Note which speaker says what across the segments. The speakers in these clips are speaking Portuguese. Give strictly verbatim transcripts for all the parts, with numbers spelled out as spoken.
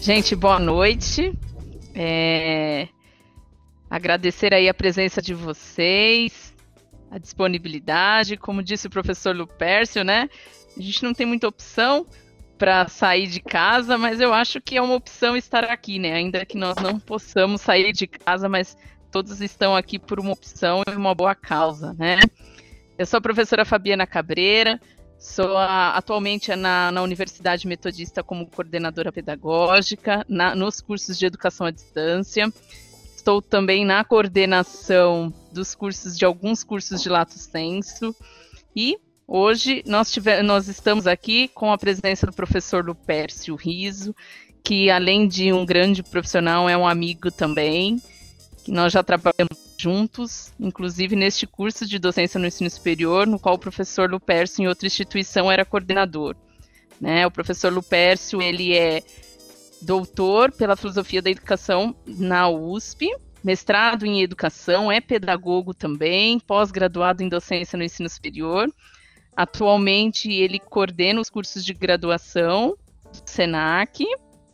Speaker 1: Gente, boa noite. É... Agradecer aí a presença de vocês, a disponibilidade. Como disse o professor Lupércio, né? A gente não tem muita opção para sair de casa, mas eu acho que é uma opção estar aqui, né? Ainda que nós não possamos sair de casa, mas todos estão aqui por uma opção e uma boa causa, né? Eu sou a professora Fabiana Cabreira, sou a, atualmente na, na Universidade Metodista como coordenadora pedagógica, na, nos cursos de educação à distância. Estou também na coordenação dos cursos, de alguns cursos de Lato Sensu. E hoje nós, tive, nós estamos aqui com a presença do professor Lupércio Riso, que além de um grande profissional, é um amigo também, que nós já trabalhamos juntos, inclusive neste curso de docência no ensino superior, no qual o professor Lupércio, em outra instituição, era coordenador. Né? O professor Lupércio, ele é doutor pela filosofia da educação na U S P, mestrado em educação, é pedagogo também, pós-graduado em docência no ensino superior. Atualmente, ele coordena os cursos de graduação do SENAC,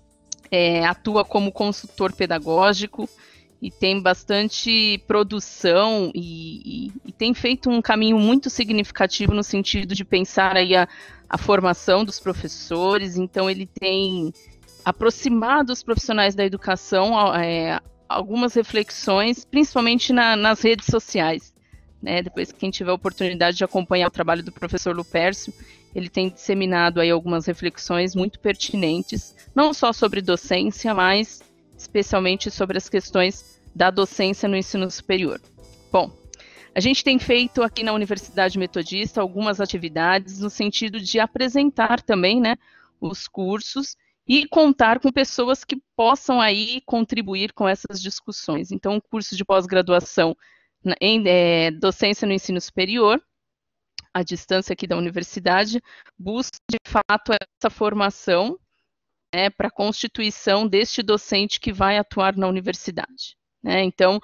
Speaker 1: é, atua como consultor pedagógico, e tem bastante produção e, e, e tem feito um caminho muito significativo no sentido de pensar aí a, a formação dos professores. Então ele tem aproximado os profissionais da educação é, algumas reflexões, principalmente na, nas redes sociais. Né? Depois que quem tiver a oportunidade de acompanhar o trabalho do professor Lupércio, ele tem disseminado aí algumas reflexões muito pertinentes, não só sobre docência, mas especialmente sobre as questões da docência no ensino superior. Bom, a gente tem feito aqui na Universidade Metodista algumas atividades no sentido de apresentar também, né, os cursos e contar com pessoas que possam aí contribuir com essas discussões. Então, o curso de pós-graduação em é, docência no ensino superior, à distância aqui da universidade, busca de fato essa formação, né, para a constituição deste docente que vai atuar na universidade. Né? Então,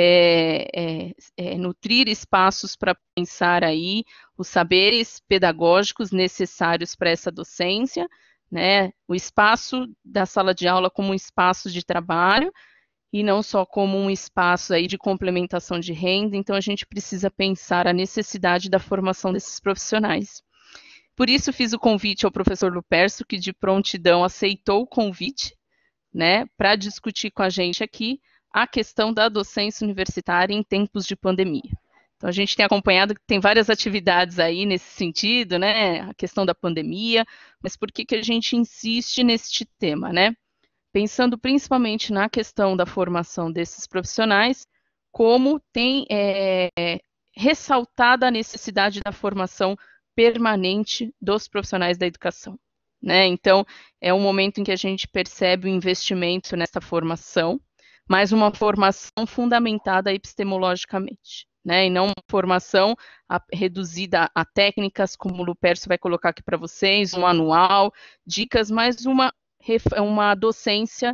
Speaker 1: é, é, é nutrir espaços para pensar aí os saberes pedagógicos necessários para essa docência, né? O espaço da sala de aula como um espaço de trabalho e não só como um espaço aí de complementação de renda. Então, a gente precisa pensar a necessidade da formação desses profissionais. Por isso, fiz o convite ao professor Lupércio, que de prontidão aceitou o convite, né, para discutir com a gente aqui a questão da docência universitária em tempos de pandemia. Então, a gente tem acompanhado que tem várias atividades aí nesse sentido, né, a questão da pandemia, mas por que que a gente insiste neste tema, né? Pensando principalmente na questão da formação desses profissionais, como tem é, ressaltada a necessidade da formação permanente dos profissionais da educação. Né? Então, é um momento em que a gente percebe o investimento nessa formação, mas uma formação fundamentada epistemologicamente, né? E não uma formação a, reduzida a técnicas, como o Lupércio vai colocar aqui para vocês, um manual, dicas, mas uma, uma docência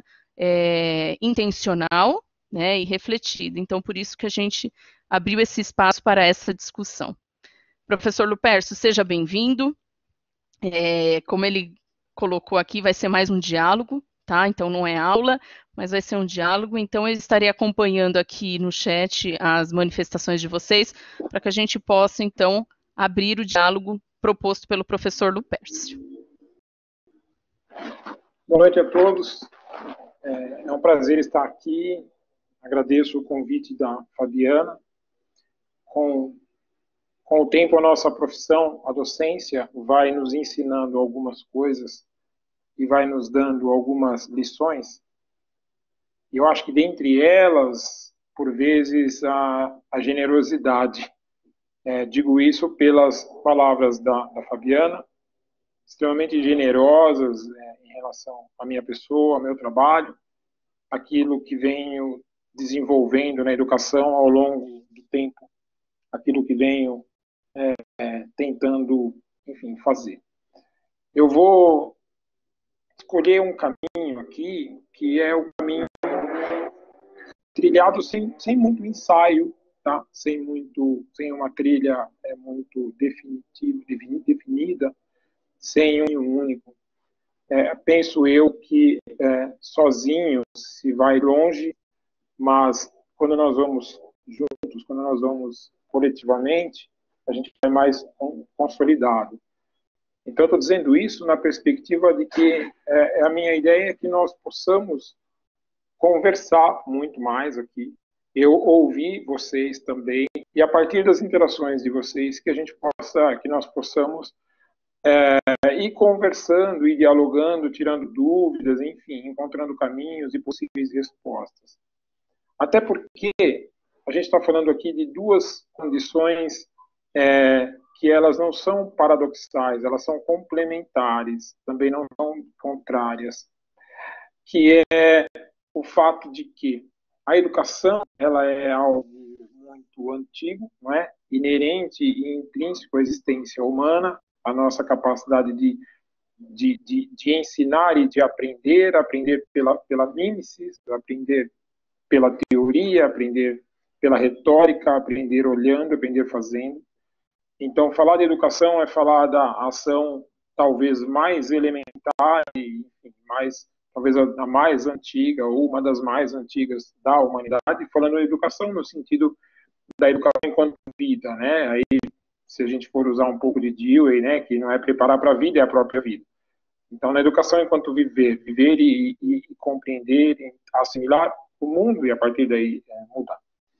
Speaker 1: é, intencional, né, e refletida. Então, por isso que a gente abriu esse espaço para essa discussão. Professor Lupércio, seja bem-vindo. É, como ele colocou aqui, vai ser mais um diálogo, tá? Então não é aula, mas vai ser um diálogo. Então eu estarei acompanhando aqui no chat as manifestações de vocês, para que a gente possa, então, abrir o diálogo proposto pelo professor Lupércio.
Speaker 2: Boa noite a todos. É um prazer estar aqui. Agradeço o convite da Fabiana. Com Com o tempo, a nossa profissão, a docência, vai nos ensinando algumas coisas e vai nos dando algumas lições. E eu acho que, dentre elas, por vezes, a, a generosidade. É, digo isso pelas palavras da, da Fabiana, extremamente generosas é, em relação à minha pessoa, ao meu trabalho, aquilo que venho desenvolvendo na educação ao longo do tempo, aquilo que venho É, é, tentando, enfim, fazer. Eu vou escolher um caminho aqui, que é o caminho trilhado sem, sem muito ensaio, tá? Sem muito, sem uma trilha é, muito definitiva, definida, sem um único. É, penso eu que é, sozinho se vai longe, mas quando nós vamos juntos, quando nós vamos coletivamente, a gente vai mais consolidado. Então, estou dizendo isso na perspectiva de que é, a minha ideia é que nós possamos conversar muito mais aqui. Eu ouvi vocês também, e a partir das interações de vocês, que a gente possa, que nós possamos é, ir conversando, ir dialogando, tirando dúvidas, enfim, encontrando caminhos e possíveis respostas. Até porque a gente está falando aqui de duas condições é, que elas não são paradoxais, elas são complementares, também não são contrárias, que é o fato de que a educação ela é algo muito antigo, não é? Inerente e intrínseco à existência humana, a nossa capacidade de, de, de, de ensinar e de aprender, aprender pela, pela mimesis, aprender pela teoria, aprender pela retórica, aprender olhando, aprender fazendo. Então, falar de educação é falar da ação talvez mais elementar e enfim, mais, talvez a mais antiga ou uma das mais antigas da humanidade, falando de educação no sentido da educação enquanto vida, né? Aí, se a gente for usar um pouco de Dewey, né, que não é preparar para a vida, é a própria vida. Então, na educação enquanto viver, viver e, e, e compreender, e assimilar o mundo e a partir daí é, mudar.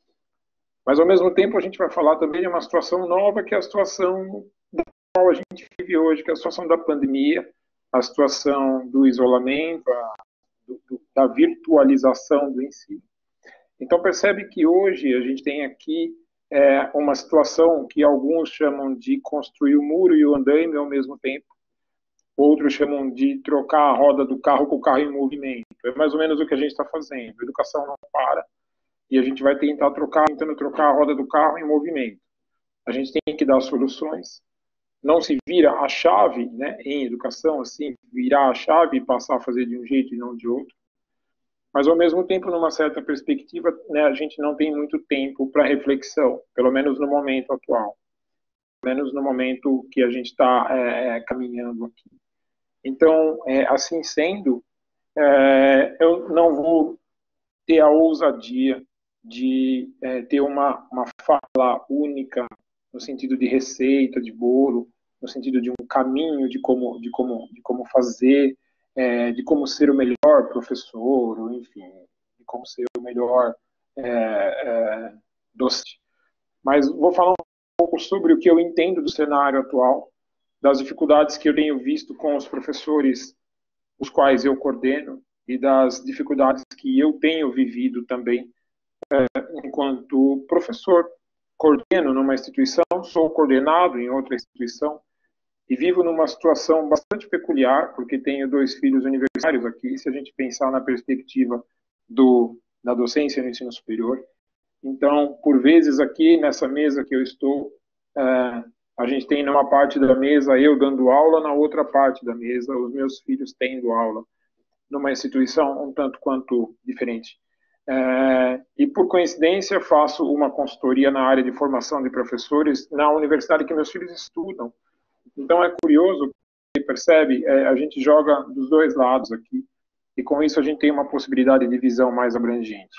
Speaker 2: Mas, ao mesmo tempo, a gente vai falar também de uma situação nova, que é a situação da qual a gente vive hoje, que é a situação da pandemia, a situação do isolamento, a, do, do, da virtualização do ensino. Então, percebe que hoje a gente tem aqui é, uma situação que alguns chamam de construir o muro e o andaime ao mesmo tempo, outros chamam de trocar a roda do carro com o carro em movimento. É mais ou menos o que a gente está fazendo. A educação não para. E a gente vai tentar trocar, tentando trocar a roda do carro em movimento. A gente tem que dar soluções. Não se vira a chave, né, em educação, assim, virar a chave e passar a fazer de um jeito e não de outro. Mas, ao mesmo tempo, numa certa perspectiva, né, a gente não tem muito tempo para reflexão, pelo menos no momento atual. Pelo menos no momento que a gente está é, caminhando aqui. Então, é, assim sendo, é, eu não vou ter a ousadia de é, ter uma, uma fala única no sentido de receita, de bolo, no sentido de um caminho de como, de como, de como fazer, é, de como ser o melhor professor, ou, enfim, de como ser o melhor é, é, docente. Mas vou falar um pouco sobre o que eu entendo do cenário atual, das dificuldades que eu tenho visto com os professores os quais eu coordeno e das dificuldades que eu tenho vivido também é, enquanto professor. Coordeno numa instituição, sou coordenado em outra instituição e vivo numa situação bastante peculiar, porque tenho dois filhos universitários aqui, se a gente pensar na perspectiva do, da docência no ensino superior. Então, por vezes aqui nessa mesa que eu estou, é, a gente tem numa parte da mesa eu dando aula, na outra parte da mesa os meus filhos tendo aula, numa instituição um tanto quanto diferente. É, e por coincidência faço uma consultoria na área de formação de professores na universidade que meus filhos estudam. Então é curioso, você percebe, é, a gente joga dos dois lados aqui, e com isso a gente tem uma possibilidade de visão mais abrangente.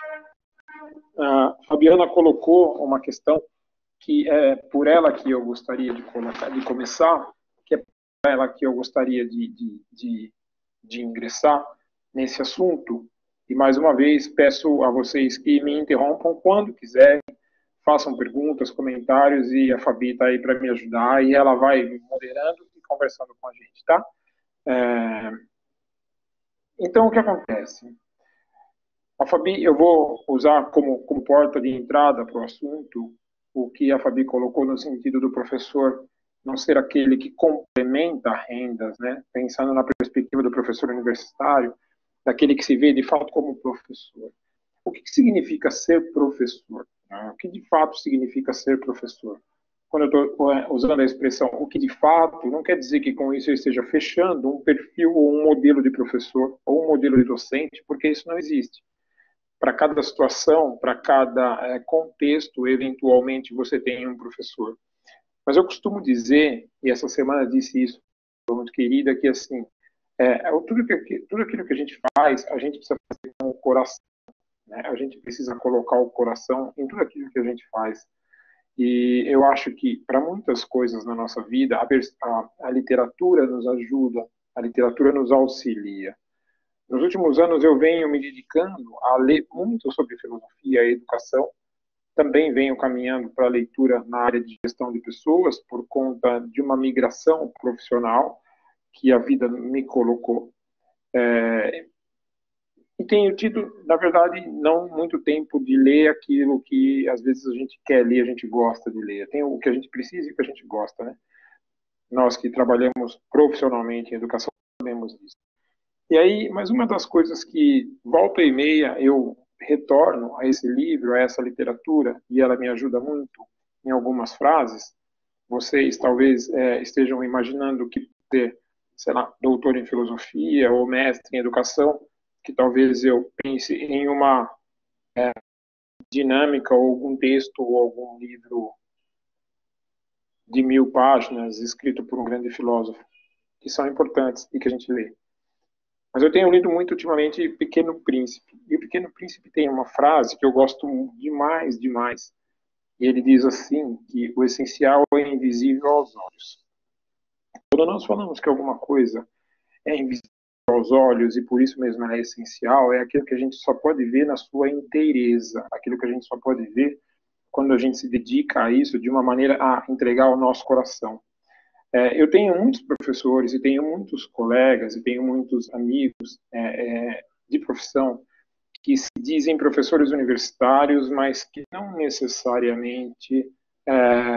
Speaker 2: A Fabiana colocou uma questão que é por ela que eu gostaria de, colocar, de começar, que é por ela que eu gostaria de, de, de, de ingressar nesse assunto. E, mais uma vez, peço a vocês que me interrompam quando quiserem, façam perguntas, comentários, e a Fabi está aí para me ajudar, e ela vai moderando e conversando com a gente, tá? É... Então, o que acontece? A Fabi, eu vou usar como, como porta de entrada para o assunto o que a Fabi colocou no sentido do professor não ser aquele que complementa rendas, né? Pensando na perspectiva do professor universitário, daquele que se vê de fato como professor. O que significa ser professor? O que de fato significa ser professor? Quando eu estou usando a expressão o que de fato, não quer dizer que com isso eu esteja fechando um perfil ou um modelo de professor ou um modelo de docente, porque isso não existe. Para cada situação, para cada é, contexto, eventualmente você tem um professor. Mas eu costumo dizer, e essa semana disse isso, muito querida, que assim, É, tudo, que, tudo aquilo que a gente faz, a gente precisa fazer com o coração, né? A gente precisa colocar o coração em tudo aquilo que a gente faz. E eu acho que, para muitas coisas na nossa vida, a, a, a literatura nos ajuda, a literatura nos auxilia. Nos últimos anos, eu venho me dedicando a ler muito sobre filosofia e educação. Também venho caminhando para a leitura na área de gestão de pessoas, por conta de uma migração profissional que a vida me colocou. É, e tenho tido, na verdade, não muito tempo de ler aquilo que às vezes a gente quer ler, a gente gosta de ler. Tem o que a gente precisa e o que a gente gosta, né? Nós que trabalhamos profissionalmente em educação sabemos disso. E aí, mas uma das coisas que volta e meia eu retorno a esse livro, a essa literatura, e ela me ajuda muito em algumas frases. Vocês talvez é, estejam imaginando que ter, sei lá, doutor em filosofia ou mestre em educação, que talvez eu pense em uma é, dinâmica ou algum texto ou algum livro de mil páginas escrito por um grande filósofo, que são importantes e que a gente lê. Mas eu tenho lido muito ultimamente Pequeno Príncipe. E o Pequeno Príncipe tem uma frase que eu gosto demais, demais. E ele diz assim, que o essencial é invisível aos olhos. Quando nós falamos que alguma coisa é invisível aos olhos e por isso mesmo ela é essencial, é aquilo que a gente só pode ver na sua inteireza, aquilo que a gente só pode ver quando a gente se dedica a isso de uma maneira a entregar o nosso coração. É, eu tenho muitos professores e tenho muitos colegas e tenho muitos amigos é, é, de profissão que se dizem professores universitários, mas que não necessariamente é,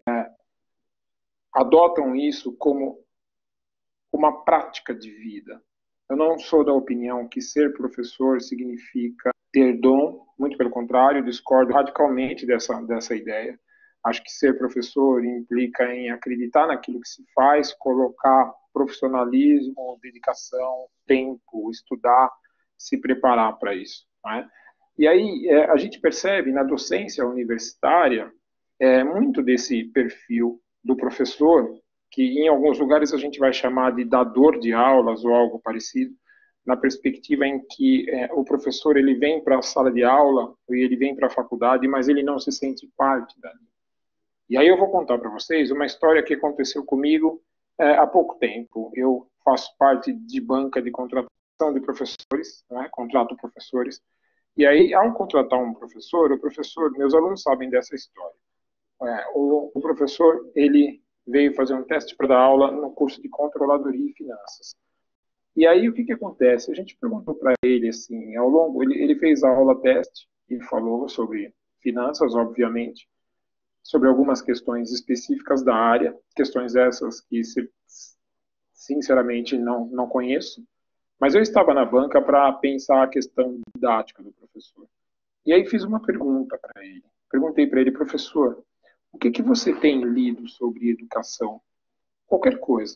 Speaker 2: adotam isso como uma prática de vida. Eu não sou da opinião que ser professor significa ter dom, muito pelo contrário, discordo radicalmente dessa, dessa ideia. Acho que ser professor implica em acreditar naquilo que se faz, colocar profissionalismo, dedicação, tempo, estudar, se preparar para isso. Né? E aí é, a gente percebe na docência universitária é, muito desse perfil do professor, que em alguns lugares a gente vai chamar de dador de aulas ou algo parecido, na perspectiva em que é, o professor ele vem para a sala de aula e ele vem para a faculdade, mas ele não se sente parte dali. E aí eu vou contar para vocês uma história que aconteceu comigo é, há pouco tempo. Eu faço parte de banca de contratação de professores, né, contrato professores, e aí ao contratar um professor, o professor, meus alunos sabem dessa história. É, o, o professor, ele veio fazer um teste para dar aula no curso de Controladoria e Finanças. E aí o que, que acontece? A gente perguntou para ele, assim, ao longo, ele, ele fez a aula teste e falou sobre finanças, obviamente, sobre algumas questões específicas da área, questões essas que, sinceramente, não, não conheço, mas eu estava na banca para pensar a questão didática do professor. E aí fiz uma pergunta para ele. Perguntei para ele, professor, o que, que você tem lido sobre educação? Qualquer coisa.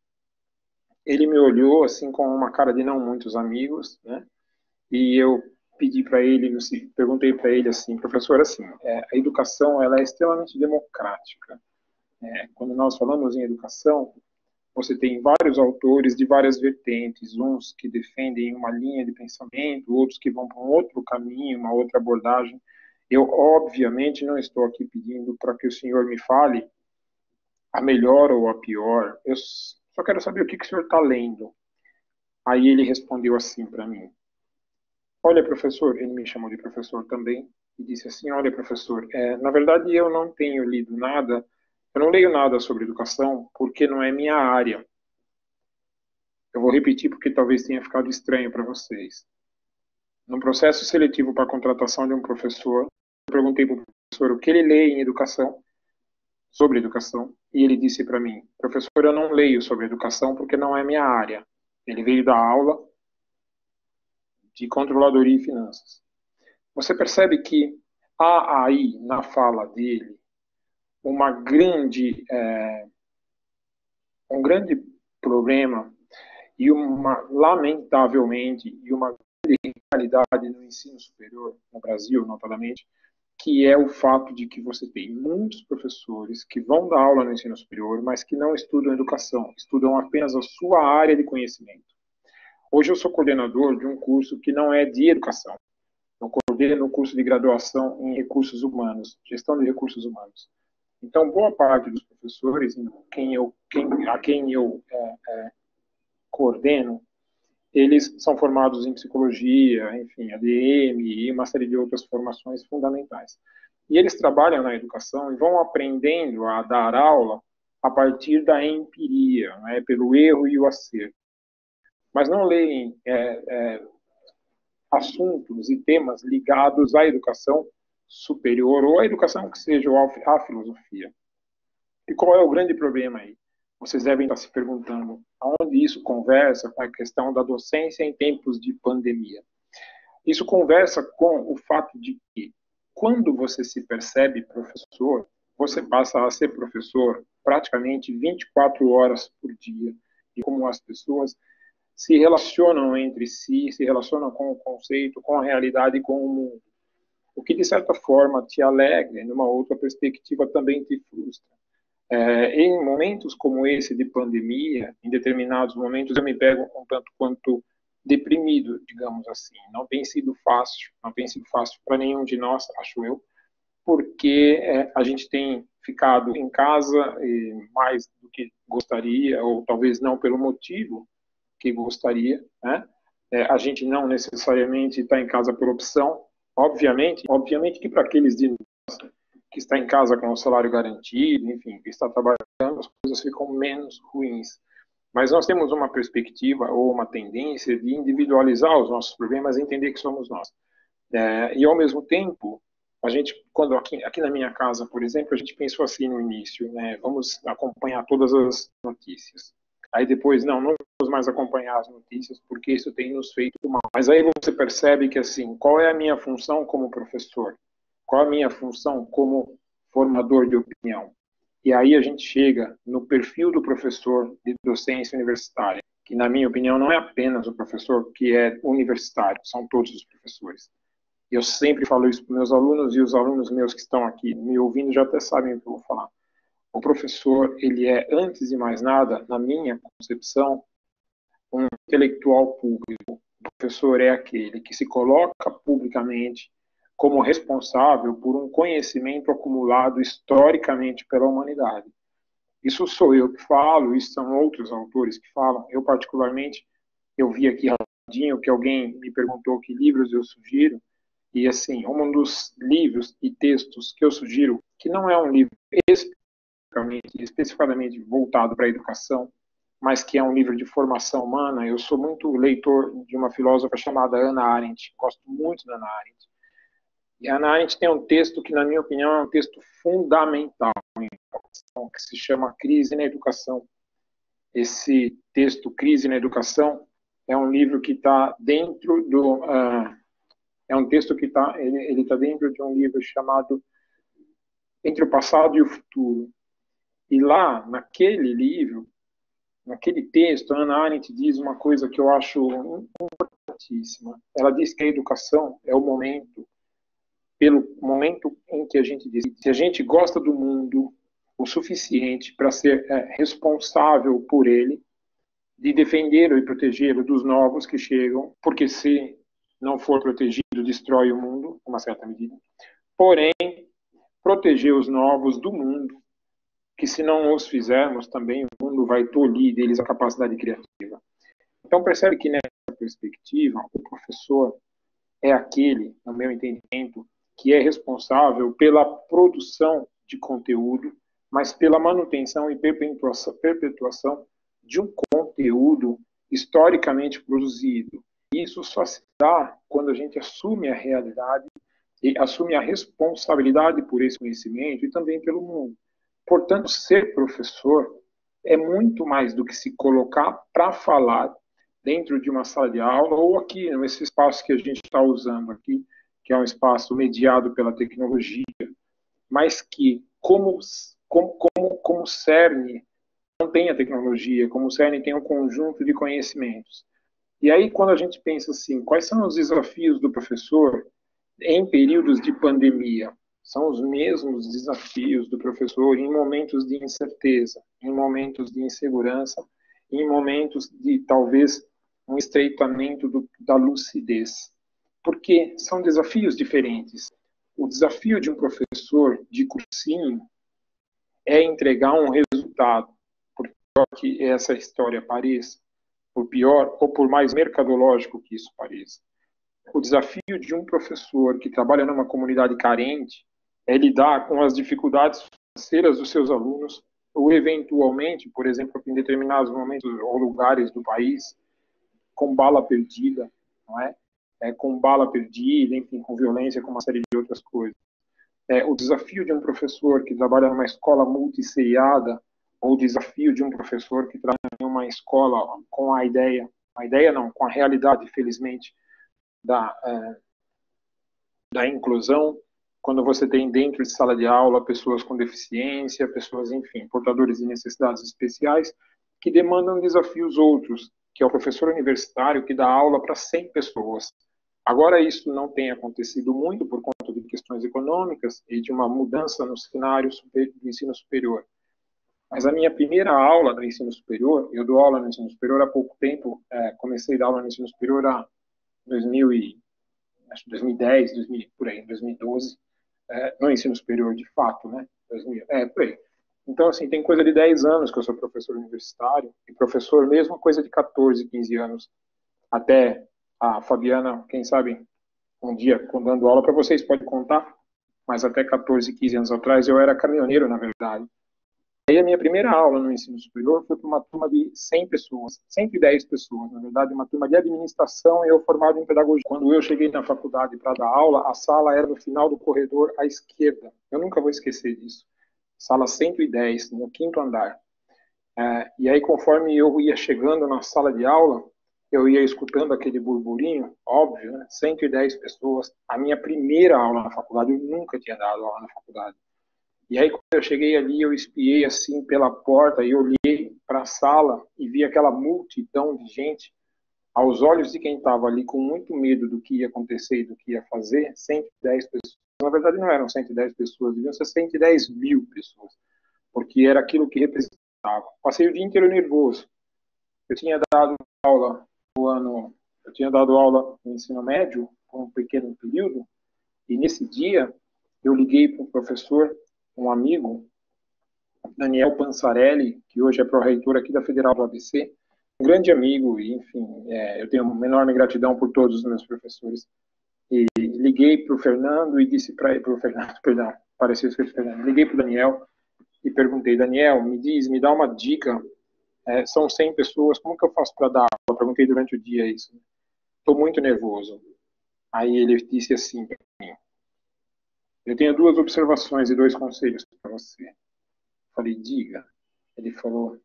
Speaker 2: Ele me olhou assim com uma cara de não muitos amigos, né? E eu pedi para ele, perguntei para ele assim, professor, assim, é, a educação ela é extremamente democrática. É, quando nós falamos em educação, você tem vários autores de várias vertentes, uns que defendem uma linha de pensamento, outros que vão para um outro caminho, uma outra abordagem. Eu, obviamente, não estou aqui pedindo para que o senhor me fale a melhor ou a pior. Eu só quero saber o que, que o senhor está lendo. Aí ele respondeu assim para mim. Olha, professor, ele me chamou de professor também, e disse assim, olha, professor, é, na verdade eu não tenho lido nada, eu não leio nada sobre educação, porque não é minha área. Eu vou repetir porque talvez tenha ficado estranho para vocês. No processo seletivo para a contratação de um professor, eu perguntei para o professor o que ele lê em educação, sobre educação, e ele disse para mim, professor, eu não leio sobre educação porque não é minha área. Ele veio dar aula de controladoria e finanças. Você percebe que há aí, na fala dele, uma grande, é, um grande problema e uma, lamentavelmente, e uma grande realidade no ensino superior, no Brasil, notadamente, que é o fato de que você tem muitos professores que vão dar aula no ensino superior, mas que não estudam educação, estudam apenas a sua área de conhecimento. Hoje eu sou coordenador de um curso que não é de educação. Eu coordeno o curso de graduação em recursos humanos, gestão de recursos humanos. Então, boa parte dos professores quem eu, quem, a quem eu é, é, coordeno, eles são formados em psicologia, enfim, A D M e uma série de outras formações fundamentais. E eles trabalham na educação e vão aprendendo a dar aula a partir da empiria, né, pelo erro e o acerto. Mas não leem é, é, assuntos e temas ligados à educação superior ou à educação que seja ou à filosofia. E qual é o grande problema aí? Vocês devem estar se perguntando aonde isso conversa com a questão da docência em tempos de pandemia. Isso conversa com o fato de que, quando você se percebe professor, você passa a ser professor praticamente vinte e quatro horas por dia. E como as pessoas se relacionam entre si, se relacionam com o conceito, com a realidade e com o mundo. O que, de certa forma, te alegra, e numa outra perspectiva também te frustra. É, em momentos como esse de pandemia, em determinados momentos eu me pego um tanto quanto deprimido, digamos assim. Não tem sido fácil, não tem sido fácil para nenhum de nós, acho eu, porque é, a gente tem ficado em casa e mais do que gostaria, ou talvez não pelo motivo que gostaria, né? É, a gente não necessariamente está em casa por opção, obviamente, obviamente que para aqueles de nós que está em casa com o salário garantido, enfim, que está trabalhando, as coisas ficam menos ruins. Mas nós temos uma perspectiva ou uma tendência de individualizar os nossos problemas e entender que somos nós. É, e, ao mesmo tempo, a gente, quando aqui, aqui na minha casa, por exemplo, a gente pensou assim no início, né, vamos acompanhar todas as notícias. Aí depois, não, não vamos mais acompanhar as notícias, porque isso tem nos feito mal. Mas aí você percebe que, assim, qual é a minha função como professor? Qual a minha função como formador de opinião? E aí a gente chega no perfil do professor de docência universitária, que, na minha opinião, não é apenas o professor que é universitário, são todos os professores. Eu sempre falo isso para os meus alunos, e os alunos meus que estão aqui me ouvindo já até sabem o que eu vou falar. O professor, ele é, antes de mais nada, na minha concepção, um intelectual público. O professor é aquele que se coloca publicamente como responsável por um conhecimento acumulado historicamente pela humanidade. Isso sou eu que falo, isso são outros autores que falam. Eu, particularmente, eu vi aqui rapidinho que alguém me perguntou que livros eu sugiro, e, assim, um dos livros e textos que eu sugiro, que não é um livro especificamente, especificamente voltado para a educação, mas que é um livro de formação humana. Eu sou muito leitor de uma filósofa chamada Hannah Arendt, gosto muito da Hannah Arendt. E a Hannah Arendt tem um texto que, na minha opinião, é um texto fundamental em educação, que se chama Crise na Educação. Esse texto, Crise na Educação, é um livro que está dentro do... Uh, é um texto que está ele, ele tá dentro de um livro chamado Entre o Passado e o Futuro. E lá, naquele livro, naquele texto, a Hannah Arendt diz uma coisa que eu acho importantíssima. Ela diz que a educação é o momento, pelo momento em que a gente diz, se a gente gosta do mundo o suficiente para ser é, responsável por ele, de defendê-lo e protegê-lo dos novos que chegam, porque se não for protegido, destrói o mundo, em uma certa medida. Porém, proteger os novos do mundo, que se não os fizermos, também o mundo vai tolir deles a capacidade criativa. Então, percebe que nessa perspectiva, o professor é aquele, no meu entendimento, que é responsável pela produção de conteúdo, mas pela manutenção e perpetuação, perpetuação de um conteúdo historicamente produzido. Isso só se dá quando a gente assume a realidade e assume a responsabilidade por esse conhecimento e também pelo mundo. Portanto, ser professor é muito mais do que se colocar para falar dentro de uma sala de aula ou aqui, nesse espaço que a gente está usando aqui, que é um espaço mediado pela tecnologia, mas que, como, como, como, como cerne, não tem a tecnologia, como cerne tem um conjunto de conhecimentos. E aí, quando a gente pensa assim, quais são os desafios do professor em períodos de pandemia? São os mesmos desafios do professor em momentos de incerteza, em momentos de insegurança, em momentos de, talvez, um estreitamento do, da lucidez, porque são desafios diferentes. O desafio de um professor de cursinho é entregar um resultado, por pior que essa história pareça, por pior ou por mais mercadológico que isso pareça. O desafio de um professor que trabalha numa comunidade carente é lidar com as dificuldades financeiras dos seus alunos, ou eventualmente, por exemplo, em determinados momentos ou lugares do país, com bala perdida, não é? É, com bala perdida, enfim, com violência, com uma série de outras coisas. É, o desafio de um professor que trabalha numa escola multisseriada, ou o desafio de um professor que trabalha em uma escola com a ideia, a ideia não, com a realidade, felizmente, da, é, da inclusão, quando você tem dentro de sala de aula pessoas com deficiência, pessoas, enfim, portadores de necessidades especiais, que demandam desafios outros, que é o professor universitário que dá aula para cem pessoas. Agora, isso não tem acontecido muito por conta de questões econômicas e de uma mudança no cenário do ensino superior. Mas a minha primeira aula do ensino superior, eu dou aula no ensino superior há pouco tempo, é, comecei a dar aula no ensino superior há dois mil e, acho, dois mil e dez, dois mil, por aí, dois mil e doze, é, no ensino superior de fato, né? dois mil, é, por aí. Então, assim, tem coisa de dez anos que eu sou professor universitário, e professor mesmo, coisa de catorze, quinze anos, até a Fabiana, quem sabe, um dia, dando aula para vocês, pode contar, mas até catorze, quinze anos atrás, eu era caminhoneiro, na verdade. E a minha primeira aula no ensino superior foi para uma turma de cem pessoas, cento e dez pessoas, na verdade, uma turma de administração e eu formado em pedagogia. Quando eu cheguei na faculdade para dar aula, a sala era no final do corredor à esquerda. Eu nunca vou esquecer disso. Sala cento e dez, no quinto andar. É, e aí, conforme eu ia chegando na sala de aula, eu ia escutando aquele burburinho, óbvio, né? cento e dez pessoas. A minha primeira aula na faculdade, eu nunca tinha dado aula na faculdade. E aí, quando eu cheguei ali, eu espiei assim pela porta e olhei para a sala e vi aquela multidão de gente. Aos olhos de quem estava ali com muito medo do que ia acontecer e do que ia fazer, cento e dez pessoas. Na verdade, não eram cento e dez pessoas, deviam ser cento e dez mil pessoas, porque era aquilo que representava. Passei o dia inteiro nervoso. Eu tinha dado aula no ano, eu tinha dado aula no ensino médio por um pequeno período, e nesse dia eu liguei para um professor, um amigo, Daniel Pansarelli, que hoje é pró-reitor aqui da Federal do A B C, um grande amigo, e enfim, é, eu tenho uma enorme gratidão por todos os meus professores. E liguei para o Fernando e disse para ele, para o Fernando, perdão, pareceu escrito Fernando, liguei para o Daniel e perguntei, Daniel, me diz, me dá uma dica, é, são cem pessoas, como que eu faço para dar aula? Eu perguntei durante o dia isso. Estou muito nervoso. Aí ele disse assim para mim, eu tenho duas observações e dois conselhos para você. Falei, diga. Ele falou,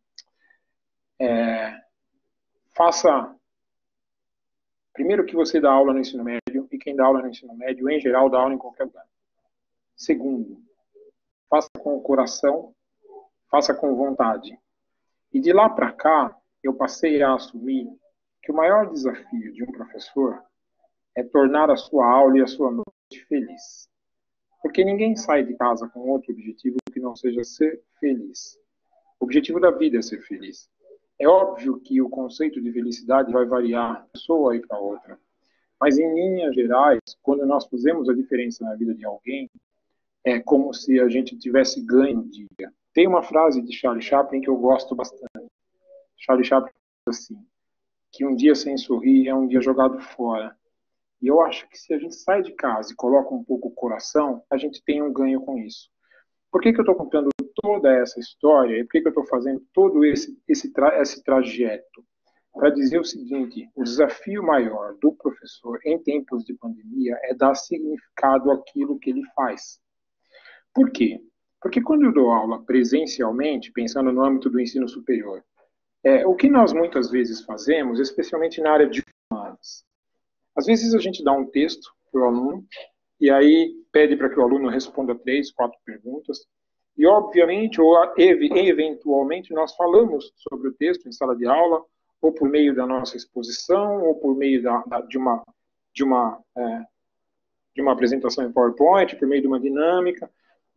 Speaker 2: é, faça, primeiro que você dá aula no ensino médio, e quem dá aula no ensino médio, em geral, dá aula em qualquer lugar. Segundo, faça com o coração, faça com vontade. E de lá para cá, eu passei a assumir que o maior desafio de um professor é tornar a sua aula e a sua noite feliz. Porque ninguém sai de casa com outro objetivo que não seja ser feliz. O objetivo da vida é ser feliz. É óbvio que o conceito de felicidade vai variar de pessoa e para outra. Mas, em linhas gerais, quando nós fazemos a diferença na vida de alguém, é como se a gente tivesse ganho um dia. Tem uma frase de Charlie Chaplin que eu gosto bastante. Charlie Chaplin diz assim, que um dia sem sorrir é um dia jogado fora. E eu acho que se a gente sai de casa e coloca um pouco o coração, a gente tem um ganho com isso. Por que que eu estou contando toda essa história e por que que eu estou fazendo todo esse, esse, tra esse trajeto? Para dizer o seguinte, o desafio maior do professor em tempos de pandemia é dar significado àquilo que ele faz. Por quê? Porque quando eu dou aula presencialmente, pensando no âmbito do ensino superior, é, o que nós muitas vezes fazemos, especialmente na área de humanas, às vezes a gente dá um texto para o aluno e aí pede para que o aluno responda três, quatro perguntas e, obviamente, ou eventualmente, nós falamos sobre o texto em sala de aula ou por meio da nossa exposição ou por meio da, da, de, uma, de, uma, é, de uma apresentação em PowerPoint, por meio de uma dinâmica.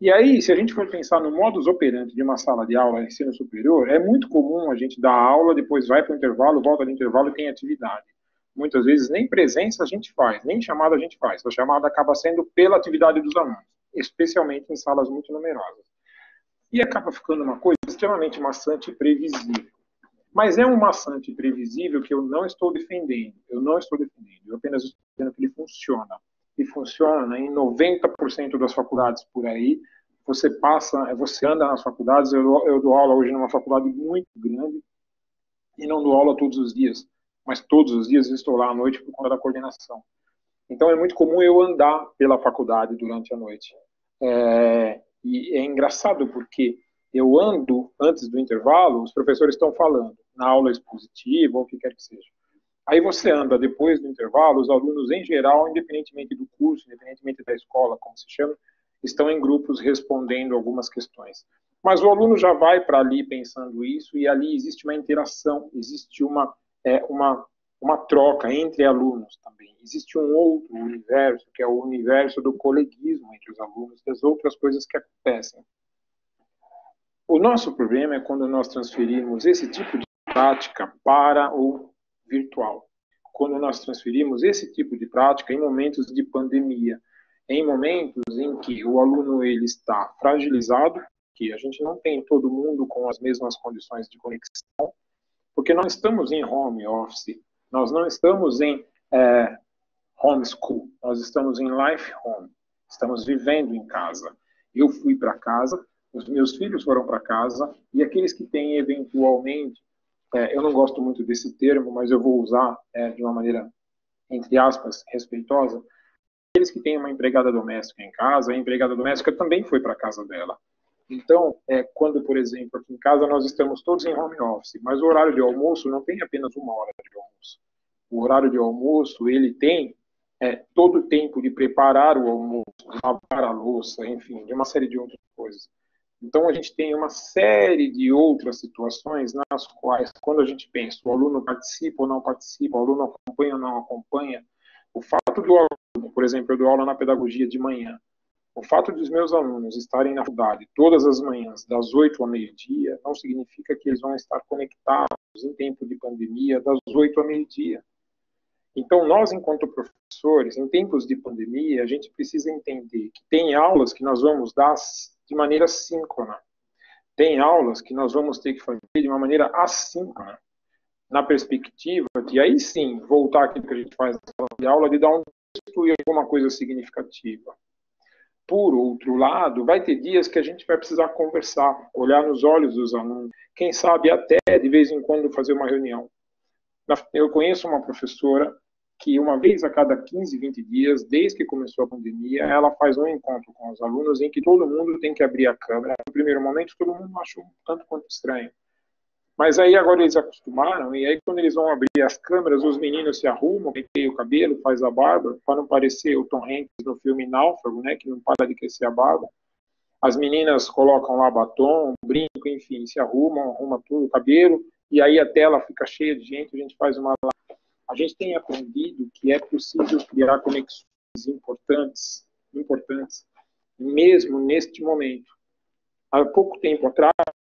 Speaker 2: E aí, se a gente for pensar no modus operandi de uma sala de aula em ensino superior, é muito comum a gente dar aula, depois vai para o intervalo, volta do intervalo e tem atividade. Muitas vezes nem presença a gente faz, nem chamada a gente faz. A chamada acaba sendo pela atividade dos alunos, especialmente em salas muito numerosas. E acaba ficando uma coisa extremamente maçante e previsível. Mas é um maçante e previsível que eu não estou defendendo. Eu não estou defendendo. Eu apenas estou dizendo que ele funciona. E funciona em noventa por cento das faculdades por aí. Você passa, você anda nas faculdades. Eu, eu dou aula hoje numa faculdade muito grande e não dou aula todos os dias. Mas todos os dias eu estou lá à noite por conta da coordenação. Então é muito comum eu andar pela faculdade durante a noite. É, e é engraçado porque eu ando antes do intervalo, os professores estão falando, na aula expositiva, ou o que quer que seja. Aí você anda depois do intervalo, os alunos em geral, independentemente do curso, independentemente da escola, como se chama, estão em grupos respondendo algumas questões. Mas o aluno já vai para ali pensando isso, e ali existe uma interação, existe uma, é, uma, uma troca entre alunos também. Existe um outro universo, que é o universo do coleguismo entre os alunos, das outras coisas que acontecem. O nosso problema é quando nós transferimos esse tipo de prática para o virtual. Quando nós transferimos esse tipo de prática em momentos de pandemia, em momentos em que o aluno ele está fragilizado, que a gente não tem todo mundo com as mesmas condições de conexão, porque nós estamos em home office, nós não estamos em é, homeschool, nós estamos em life home, estamos vivendo em casa. Eu fui para casa, os meus filhos foram para casa, e aqueles que têm eventualmente, é, eu não gosto muito desse termo, mas eu vou usar é, de uma maneira, entre aspas, respeitosa, aqueles que têm uma empregada doméstica em casa, a empregada doméstica também foi para a casa dela. Então, é, quando, por exemplo, aqui em casa nós estamos todos em home office, mas o horário de almoço não tem apenas uma hora de almoço. O horário de almoço, ele tem é, todo o tempo de preparar o almoço, de lavar a louça, enfim, de uma série de outras coisas. Então, a gente tem uma série de outras situações nas quais, quando a gente pensa, o aluno participa ou não participa, o aluno acompanha ou não acompanha, o fato do aluno, por exemplo, eu dou aula na pedagogia de manhã, o fato dos meus alunos estarem na faculdade todas as manhãs, das oito ao meio-dia, não significa que eles vão estar conectados em tempo de pandemia, das oito ao meio-dia. Então, nós, enquanto professores, em tempos de pandemia, a gente precisa entender que tem aulas que nós vamos dar de maneira síncrona. Tem aulas que nós vamos ter que fazer de uma maneira assíncrona, na perspectiva de, aí sim, voltar àquilo que a gente faz na sala de aula, de dar um texto e alguma coisa significativa. Por outro lado, vai ter dias que a gente vai precisar conversar, olhar nos olhos dos alunos, quem sabe até, de vez em quando, fazer uma reunião. Eu conheço uma professora que uma vez a cada quinze, vinte dias, desde que começou a pandemia, ela faz um encontro com os alunos em que todo mundo tem que abrir a câmera. No primeiro momento, todo mundo achou um tanto quanto estranho. Mas aí agora eles acostumaram, e aí quando eles vão abrir as câmeras, os meninos se arrumam, penteiam o cabelo, faz a barba, para não parecer o Tom Hanks no filme Náufrago, né, que não para de crescer a barba. As meninas colocam lá batom, brinco, enfim, se arrumam, arrumam tudo, o cabelo, e aí a tela fica cheia de gente, a gente faz uma... A gente tem aprendido que é possível criar conexões importantes, importantes, mesmo neste momento. Há pouco tempo atrás,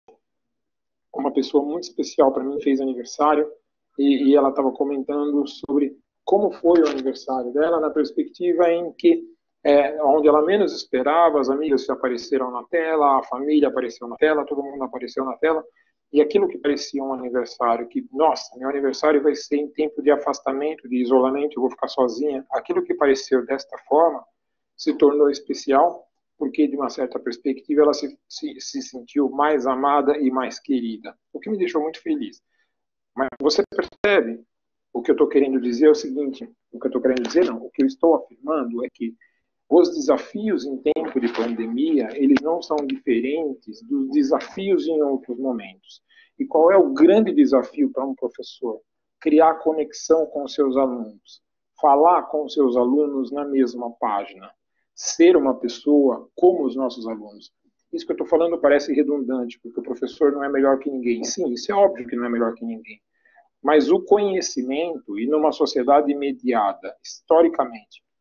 Speaker 2: uma pessoa muito especial para mim fez aniversário, e, e ela estava comentando sobre como foi o aniversário dela, na perspectiva em que, é, onde ela menos esperava, as amigas apareceram na tela, a família apareceu na tela, todo mundo apareceu na tela, e aquilo que parecia um aniversário, que, nossa, meu aniversário vai ser em tempo de afastamento, de isolamento, eu vou ficar sozinha, aquilo que pareceu desta forma se tornou especial, porque, de uma certa perspectiva, ela se, se, se sentiu mais amada e mais querida, o que me deixou muito feliz. Mas você percebe, o que eu estou querendo dizer é o seguinte, o que eu estou querendo dizer não, o que eu estou afirmando é que os desafios em tempo de pandemia, eles não são diferentes dos desafios em outros momentos. E qual é o grande desafio para um professor? Criar conexão com seus alunos, falar com seus alunos na mesma página, ser uma pessoa como os nossos alunos. Isso que eu estou falando parece redundante, porque o professor não é melhor que ninguém. Sim, isso é óbvio que não é melhor que ninguém. Mas o conhecimento, e numa sociedade mediada, historicamente,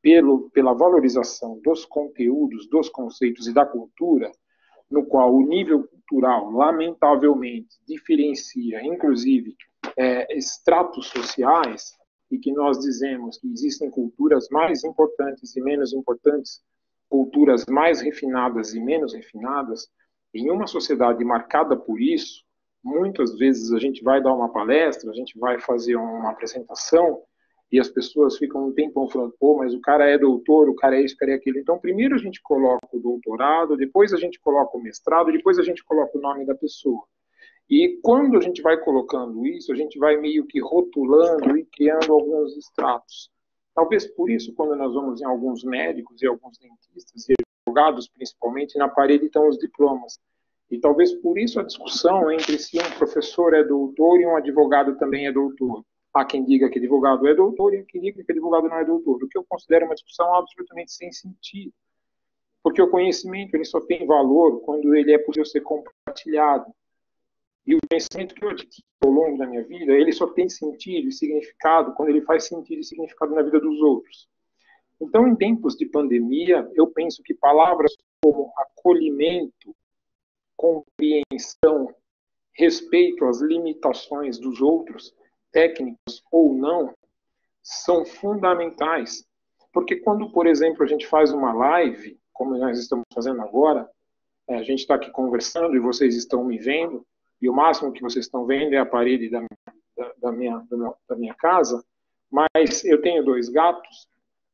Speaker 2: pelo, pela valorização dos conteúdos, dos conceitos e da cultura, no qual o nível cultural, lamentavelmente, diferencia, inclusive, é, estratos sociais, e que nós dizemos que existem culturas mais importantes e menos importantes, culturas mais refinadas e menos refinadas, em uma sociedade marcada por isso, muitas vezes a gente vai dar uma palestra, a gente vai fazer uma apresentação, e as pessoas ficam um tempão falando, pô, mas o cara é doutor, o cara é isso, o cara é aquilo. Então, primeiro a gente coloca o doutorado, depois a gente coloca o mestrado, depois a gente coloca o nome da pessoa. E quando a gente vai colocando isso, a gente vai meio que rotulando e criando alguns estratos. Talvez por isso, quando nós vamos em alguns médicos e alguns dentistas e advogados, principalmente, na parede estão os diplomas. E talvez por isso a discussão entre se um professor é doutor e um advogado também é doutor. Há quem diga que advogado é doutor e há quem diga que advogado não é doutor, o que eu considero uma discussão absolutamente sem sentido. Porque o conhecimento ele só tem valor quando ele é possível ser compartilhado. E o conhecimento que eu adquiro ao longo da minha vida, ele só tem sentido e significado quando ele faz sentido e significado na vida dos outros. Então, em tempos de pandemia, eu penso que palavras como acolhimento, compreensão, respeito às limitações dos outros, técnicos ou não, são fundamentais. Porque quando, por exemplo, a gente faz uma live, como nós estamos fazendo agora, a gente está aqui conversando e vocês estão me vendo, e o máximo que vocês estão vendo é a parede da minha, da, da minha, da minha, da minha casa, mas eu tenho dois gatos,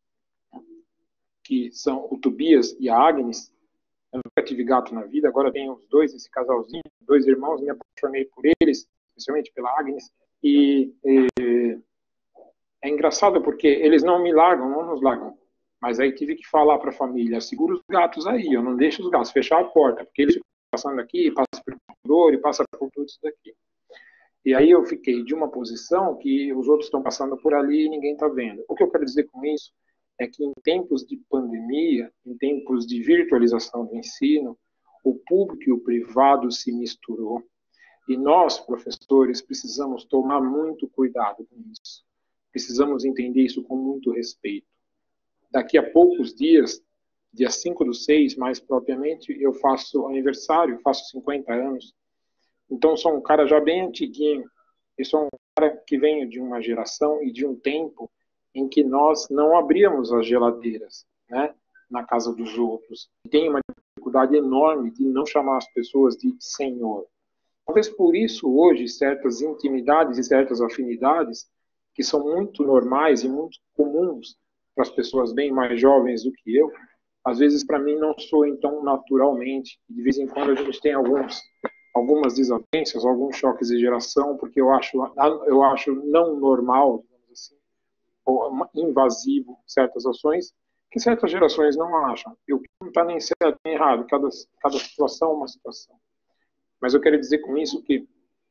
Speaker 2: que são o Tobias e a Agnes. Eu nunca tive gato na vida, agora tenho os dois, esse casalzinho, dois irmãos, me apaixonei por eles, especialmente pela Agnes, e, e é engraçado porque eles não me largam, não nos largam, mas aí tive que falar para a família, segura os gatos aí, eu não deixo os gatos, fechar a porta, porque eles ficam passando aqui, passam pelo corredor e passam por tudo isso daqui. E aí eu fiquei de uma posição que os outros estão passando por ali e ninguém está vendo. O que eu quero dizer com isso é que em tempos de pandemia, em tempos de virtualização do ensino, o público e o privado se misturou. E nós, professores, precisamos tomar muito cuidado com isso. Precisamos entender isso com muito respeito. Daqui a poucos dias, dia cinco do seis, mais propriamente, eu faço aniversário, faço cinquenta anos. Então, sou um cara já bem antiguinho. Eu sou um cara que venho de uma geração e de um tempo em que nós não abríamos as geladeiras, né, na casa dos outros. Tem uma dificuldade enorme de não chamar as pessoas de senhor. Talvez por isso, hoje, certas intimidades e certas afinidades, que são muito normais e muito comuns para as pessoas bem mais jovens do que eu, às vezes para mim não soam tão naturalmente. De vez em quando a gente tem alguns, algumas desavenças, alguns choques de geração, porque eu acho, eu acho não normal, digamos assim, ou invasivo certas ações, que certas gerações não acham. E o que não está nem certo nem errado, cada, cada situação é uma situação. Mas eu quero dizer com isso que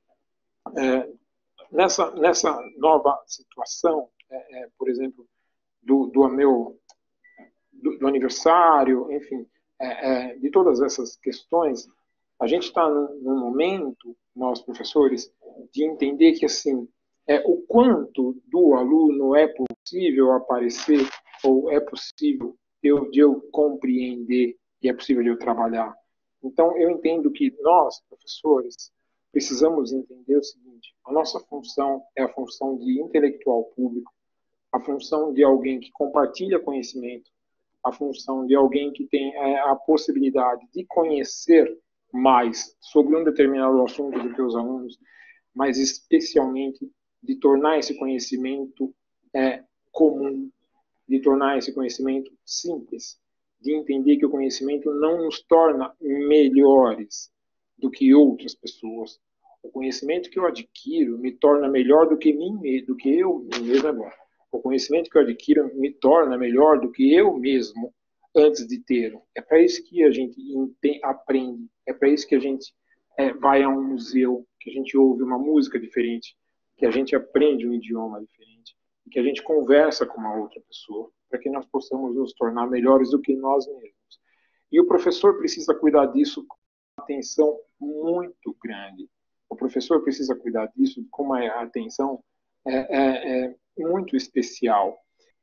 Speaker 2: é, nessa, nessa nova situação, é, é, por exemplo, do, do meu do, do aniversário, enfim, é, é, de todas essas questões, a gente está num, num momento, nós professores, de entender que assim, é, o quanto do aluno é possível aparecer ou é possível eu, de eu compreender e é possível de eu trabalhar. Então, eu entendo que nós, professores, precisamos entender o seguinte: a nossa função é a função de intelectual público, a função de alguém que compartilha conhecimento, a função de alguém que tem a possibilidade de conhecer mais sobre um determinado assunto do que os alunos, mas especialmente de tornar esse conhecimento é, comum, de tornar esse conhecimento simples, de entender que o conhecimento não nos torna melhores do que outras pessoas. O conhecimento que eu adquiro me torna melhor do que mim, do que eu mesmo agora. O conhecimento que eu adquiro me torna melhor do que eu mesmo antes de ter. É para isso que a gente aprende, é para isso que a gente é, vai a um museu, que a gente ouve uma música diferente, que a gente aprende um idioma diferente, que a gente conversa com uma outra pessoa, para que nós possamos nos tornar melhores do que nós mesmos. E o professor precisa cuidar disso com uma atenção muito grande. O professor precisa cuidar disso com uma atenção é, é, é, muito especial.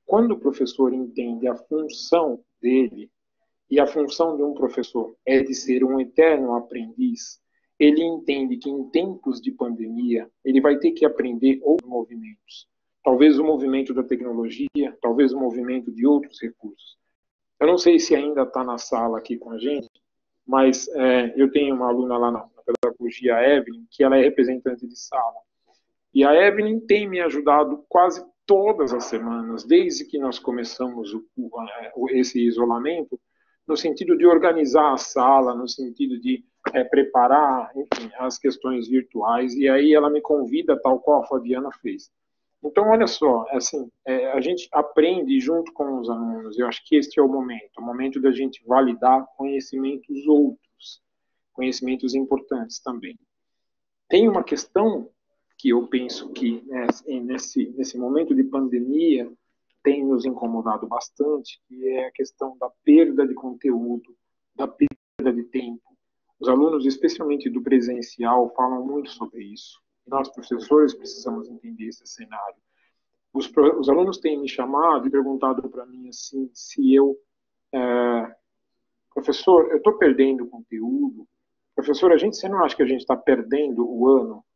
Speaker 2: Quando o professor entende a função dele, e a função de um professor é de ser um eterno aprendiz, ele entende que em tempos de pandemia, ele vai ter que aprender outros movimentos. Talvez o movimento da tecnologia, talvez o movimento de outros recursos. Eu não sei se ainda está na sala aqui com a gente, mas é, eu tenho uma aluna lá na, na pedagogia, a Evelyn, que ela é representante de sala. E a Evelyn tem me ajudado quase todas as semanas, desde que nós começamos o, o, esse isolamento, no sentido de organizar a sala, no sentido de é, preparar, enfim, as questões virtuais, e aí ela me convida, tal qual a Fabiana fez. Então, olha só, assim, é, a gente aprende junto com os alunos, eu acho que este é o momento, o momento da gente validar conhecimentos outros, conhecimentos importantes também. Tem uma questão que eu penso que né, nesse, nesse momento de pandemia tem nos incomodado bastante, que é a questão da perda de conteúdo, da perda de tempo. Os alunos, especialmente do presencial, falam muito sobre isso. Nós, professores, precisamos entender esse cenário. Os, os alunos têm me chamado e perguntado para mim assim, se eu, é, professor, eu estou perdendo conteúdo. Professor, a gente, você não acha que a gente está perdendo o ano?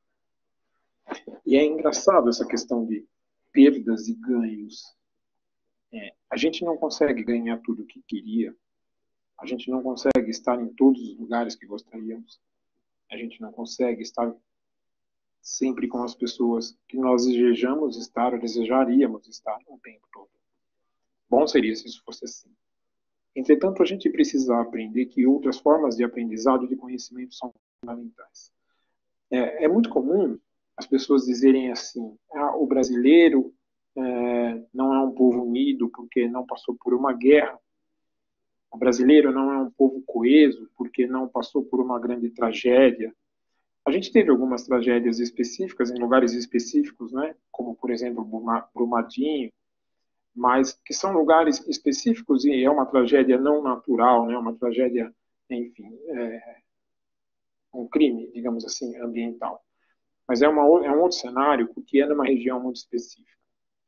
Speaker 2: E é engraçado essa questão de perdas e ganhos. É, a gente não consegue ganhar tudo o que queria. A gente não consegue estar em todos os lugares que gostaríamos. A gente não consegue estar sempre com as pessoas que nós desejamos estar ou desejaríamos estar o tempo todo. Bom seria se isso fosse assim. Entretanto, a gente precisa aprender que outras formas de aprendizado e de conhecimento são fundamentais. É, é muito comum as pessoas dizerem assim, ah, o brasileiro é, não é um povo unido porque não passou por uma guerra. O brasileiro não é um povo coeso porque não passou por uma grande tragédia. A gente teve algumas tragédias específicas em lugares específicos, né? Como, por exemplo, Brumadinho, mas que são lugares específicos e é uma tragédia não natural, né? Uma tragédia, enfim, é um crime, digamos assim, ambiental. Mas é, uma, é um outro cenário porque é numa região muito específica.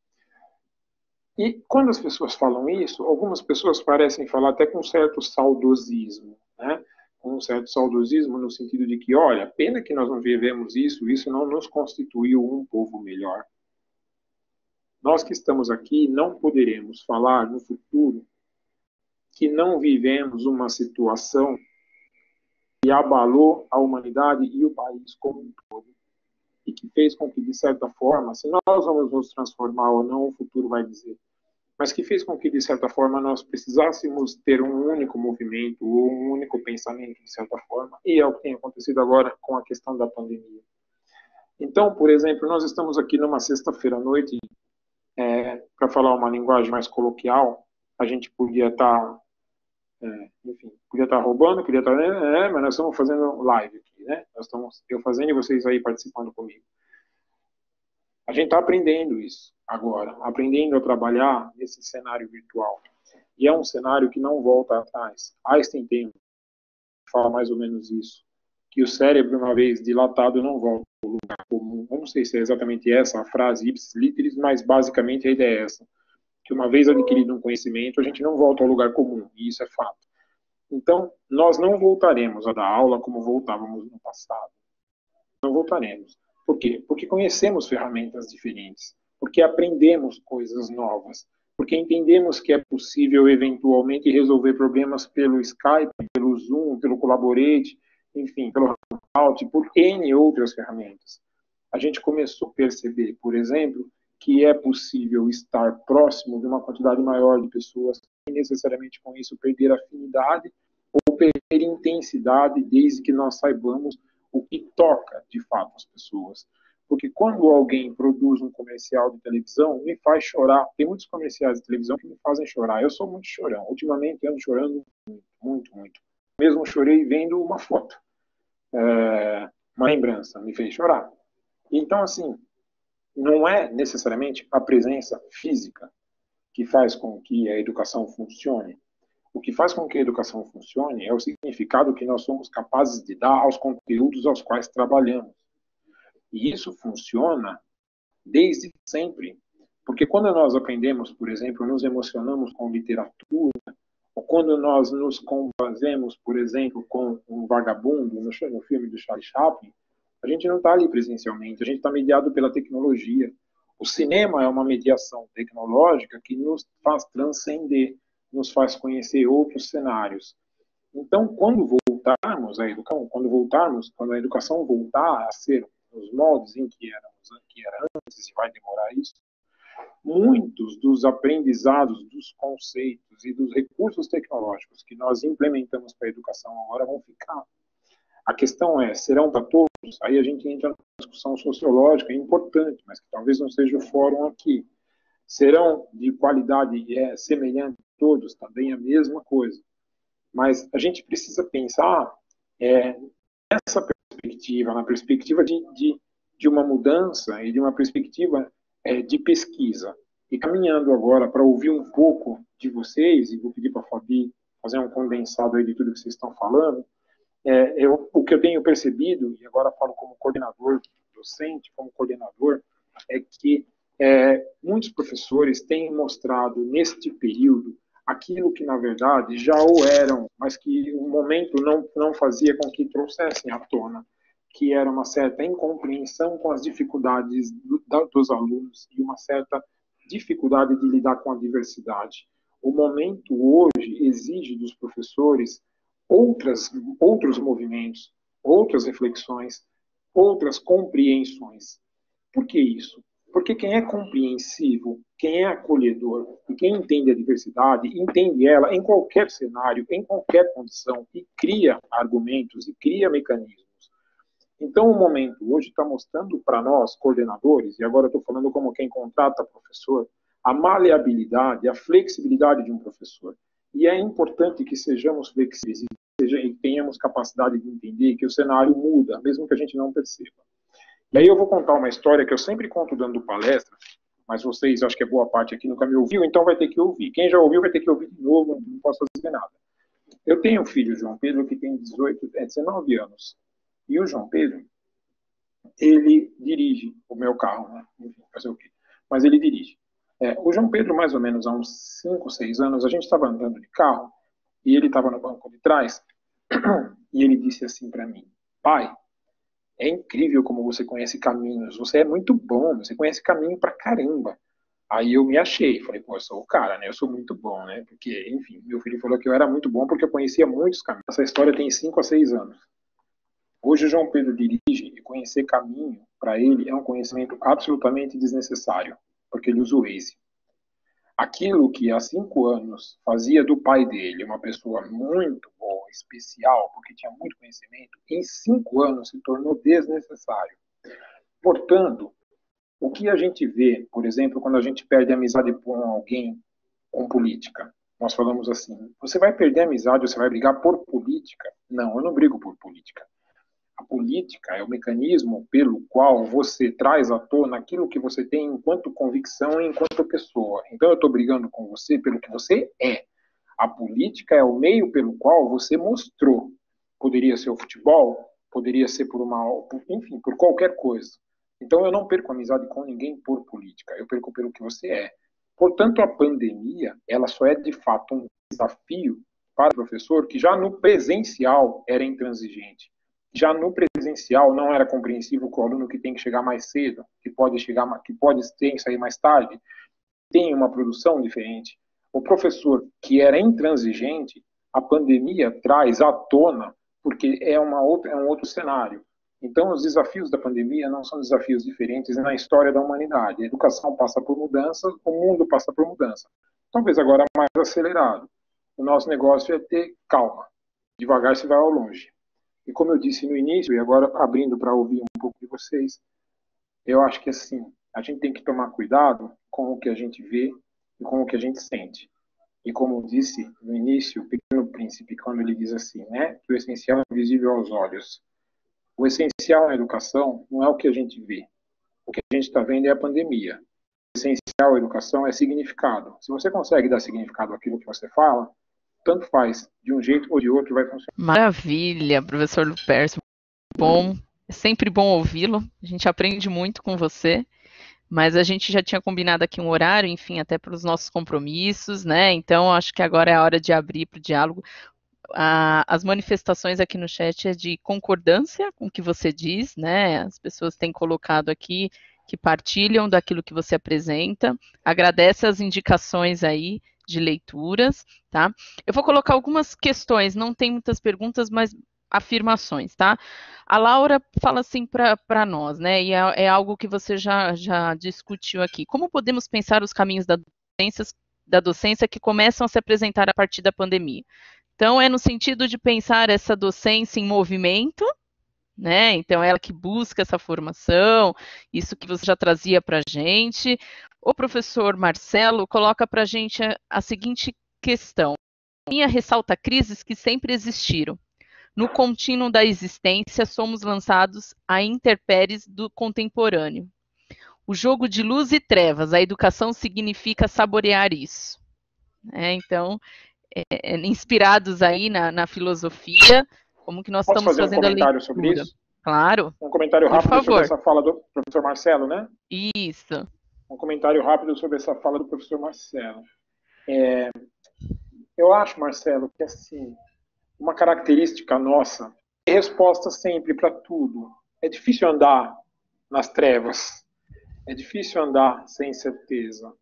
Speaker 2: E quando as pessoas falam isso, algumas pessoas parecem falar até com certo saudosismo, né? Com um certo saudosismo no sentido de que, olha, pena que nós não vivemos isso, isso não nos constituiu um povo melhor. Nós que estamos aqui não poderemos falar no futuro que não vivemos uma situação que abalou a humanidade e o país como um todo. E que fez com que, de certa forma, se nós vamos nos transformar ou não, o futuro vai dizer, mas que fez com que, de certa forma, nós precisássemos ter um único movimento ou um único pensamento, de certa forma, e é o que tem acontecido agora com a questão da pandemia. Então, por exemplo, nós estamos aqui numa sexta-feira à noite, é, para falar uma linguagem mais coloquial, a gente podia estar, tá, é, enfim, podia estar tá roubando, podia estar, tá, é, mas nós estamos fazendo live aqui, né? Nós estamos, eu fazendo e vocês aí participando comigo. A gente está aprendendo isso agora, aprendendo a trabalhar nesse cenário virtual. E é um cenário que não volta atrás. Einstein tem, fala mais ou menos isso, que o cérebro, uma vez dilatado, não volta ao lugar comum. Eu não sei se é exatamente essa a frase, ipsis literis, mas basicamente a ideia é essa, que uma vez adquirido um conhecimento, a gente não volta ao lugar comum, e isso é fato. Então, nós não voltaremos a dar aula como voltávamos no passado. Não voltaremos. Por quê? Porque conhecemos ferramentas diferentes, porque aprendemos coisas novas, porque entendemos que é possível, eventualmente, resolver problemas pelo Skype, pelo Zoom, pelo Collaborate, enfim, pelo Hangout, por N outras ferramentas. A gente começou a perceber, por exemplo, que é possível estar próximo de uma quantidade maior de pessoas, sem necessariamente com isso perder afinidade ou perder intensidade, desde que nós saibamos o que toca, de fato, as pessoas. Porque quando alguém produz um comercial de televisão, me faz chorar. Tem muitos comerciais de televisão que me fazem chorar. Eu sou muito chorão. Ultimamente, ando chorando muito, muito, muito. Mesmo chorei vendo uma foto. É, uma lembrança me fez chorar. Então, assim, não é necessariamente a presença física que faz com que a educação funcione. O que faz com que a educação funcione é o significado que nós somos capazes de dar aos conteúdos aos quais trabalhamos. E isso funciona desde sempre Porque quando nós aprendemos, por exemplo, nos emocionamos com literatura, ou quando nós nos compazemos, por exemplo, com um vagabundo, no, no filme do Charlie Chaplin, a gente não está ali presencialmente, a gente está mediado pela tecnologia. O cinema é uma mediação tecnológica que nos faz transcender, nos faz conhecer outros cenários. Então, quando voltarmos à educação, quando voltarmos, quando a educação voltar a ser nos moldes em que éramos, que era antes, e vai demorar isso, muitos dos aprendizados, dos conceitos e dos recursos tecnológicos que nós implementamos para a educação agora vão ficar. A questão é, serão para todos? Aí a gente entra numa discussão sociológica importante, mas que talvez não seja o fórum aqui. Serão de qualidade é, semelhante a todos? Também a mesma coisa. Mas a gente precisa pensar é, nessa perspectiva, na perspectiva de, de, de uma mudança e de uma perspectiva é, de pesquisa. E caminhando agora para ouvir um pouco de vocês, e vou pedir para a Fabi fazer um condensado aí de tudo que vocês estão falando, É, eu, o que eu tenho percebido, e agora falo como coordenador docente, como coordenador, é que é, muitos professores têm mostrado neste período aquilo que, na verdade, já o eram, mas que o momento não, não fazia com que trouxessem à tona, que era uma certa incompreensão com as dificuldades do, da, dos alunos e uma certa dificuldade de lidar com a diversidade. O momento hoje exige dos professores Outras, outros movimentos, outras reflexões, outras compreensões. Por que isso? Porque quem é compreensivo, quem é acolhedor, e quem entende a diversidade, entende ela em qualquer cenário, em qualquer condição, e cria argumentos, e cria mecanismos. Então, o momento hoje está mostrando para nós, coordenadores, e agora eu estou falando como quem contrata professor, a maleabilidade, a flexibilidade de um professor. E é importante que sejamos flexíveis e tenhamos capacidade de entender que o cenário muda, mesmo que a gente não perceba. E aí eu vou contar uma história que eu sempre conto dando palestra, mas vocês, acho que é boa parte aqui, nunca me ouviu, então vai ter que ouvir. Quem já ouviu vai ter que ouvir de novo, não posso fazer nada. Eu tenho um filho, João Pedro, que tem dezoito, dezenove anos. E o João Pedro, ele dirige o meu carro, né? Enfim, fazer o quê? Mas ele dirige. É, o João Pedro, mais ou menos há uns cinco, seis anos, a gente estava andando de carro, e ele estava no banco de trás, e ele disse assim para mim: pai, é incrível como você conhece caminhos, você é muito bom, você conhece caminho pra caramba. Aí eu me achei, falei, pô, eu sou o cara, né, eu sou muito bom, né, porque, enfim, meu filho falou que eu era muito bom porque eu conhecia muitos caminhos. Essa história tem cinco a seis anos. Hoje o João Pedro dirige e conhecer caminho, para ele, é um conhecimento absolutamente desnecessário, porque ele usa o Waze. Aquilo que há cinco anos fazia do pai dele uma pessoa muito boa, especial, porque tinha muito conhecimento, em cinco anos se tornou desnecessário. Portanto, o que a gente vê, por exemplo, quando a gente perde a amizade com alguém com política? Nós falamos assim, você vai perder a amizade, você vai brigar por política? Não, eu não brigo por política. A política é o mecanismo pelo qual você traz à tona aquilo que você tem enquanto convicção e enquanto pessoa. Então eu estou brigando com você pelo que você é. A política é o meio pelo qual você mostrou. Poderia ser o futebol, poderia ser por uma, enfim, por qualquer coisa. Então eu não perco amizade com ninguém por política, eu perco pelo que você é. Portanto, a pandemia, ela só é de fato um desafio para o professor que já no presencial era intransigente. Já no presencial não era compreensível com o aluno que tem que chegar mais cedo, que pode chegar, que pode ter que sair mais tarde, tem uma produção diferente. O professor que era intransigente, a pandemia traz à tona, porque é, uma outra, é um outro cenário. Então, os desafios da pandemia não são desafios diferentes na história da humanidade. A educação passa por mudanças, o mundo passa por mudança. Talvez agora mais acelerado. O nosso negócio é ter calma. Devagar se vai ao longe. E como eu disse no início, e agora abrindo para ouvir um pouco de vocês, eu acho que assim, a gente tem que tomar cuidado com o que a gente vê e com o que a gente sente. E como eu disse no início, o Pequeno Príncipe, quando ele diz assim, né, que o essencial é visível aos olhos. O essencial na educação não é o que a gente vê. O que a gente está vendo é a pandemia. O essencial na educação é significado. Se você consegue dar significado àquilo que você fala, tanto faz, de um jeito ou de outro vai funcionar.
Speaker 1: Maravilha, professor Lupercio. Bom, é sempre bom ouvi-lo. A gente aprende muito com você. mas a gente já tinha combinado aqui um horário, enfim, até para os nossos compromissos, né? Então, acho que agora é a hora de abrir para o diálogo. A, as manifestações aqui no chat é de concordância com o que você diz, né? As pessoas têm colocado aqui que partilham daquilo que você apresenta, agradece as indicações aí de leituras, tá? Eu vou colocar algumas questões, não tem muitas perguntas, mas afirmações, tá? A Laura fala assim para nós, né? E é, é algo que você já, já discutiu aqui. Como podemos pensar os caminhos da docência, da docência que começam a se apresentar a partir da pandemia? Então, é no sentido de pensar essa docência em movimento, né? Então, ela que busca essa formação, isso que você já trazia para a gente. O professor Marcelo coloca para a gente a, a seguinte questão. A minha ressalta crises que sempre existiram. No contínuo da existência, somos lançados a intempéries do contemporâneo. O jogo de luz e trevas, a educação significa saborear isso. É, então, é, inspirados aí na, na filosofia, como que nós
Speaker 2: Posso
Speaker 1: estamos
Speaker 2: fazer um
Speaker 1: fazendo a leitura.
Speaker 2: comentário sobre isso?
Speaker 1: Claro.
Speaker 2: Um comentário
Speaker 1: Por
Speaker 2: rápido
Speaker 1: favor.
Speaker 2: sobre essa fala do professor Marcelo, né?
Speaker 1: Isso.
Speaker 2: Um comentário rápido sobre essa fala do professor Marcelo. É, eu acho, Marcelo, que assim, uma característica nossa é resposta sempre para tudo. É difícil andar nas trevas. É difícil andar sem certeza.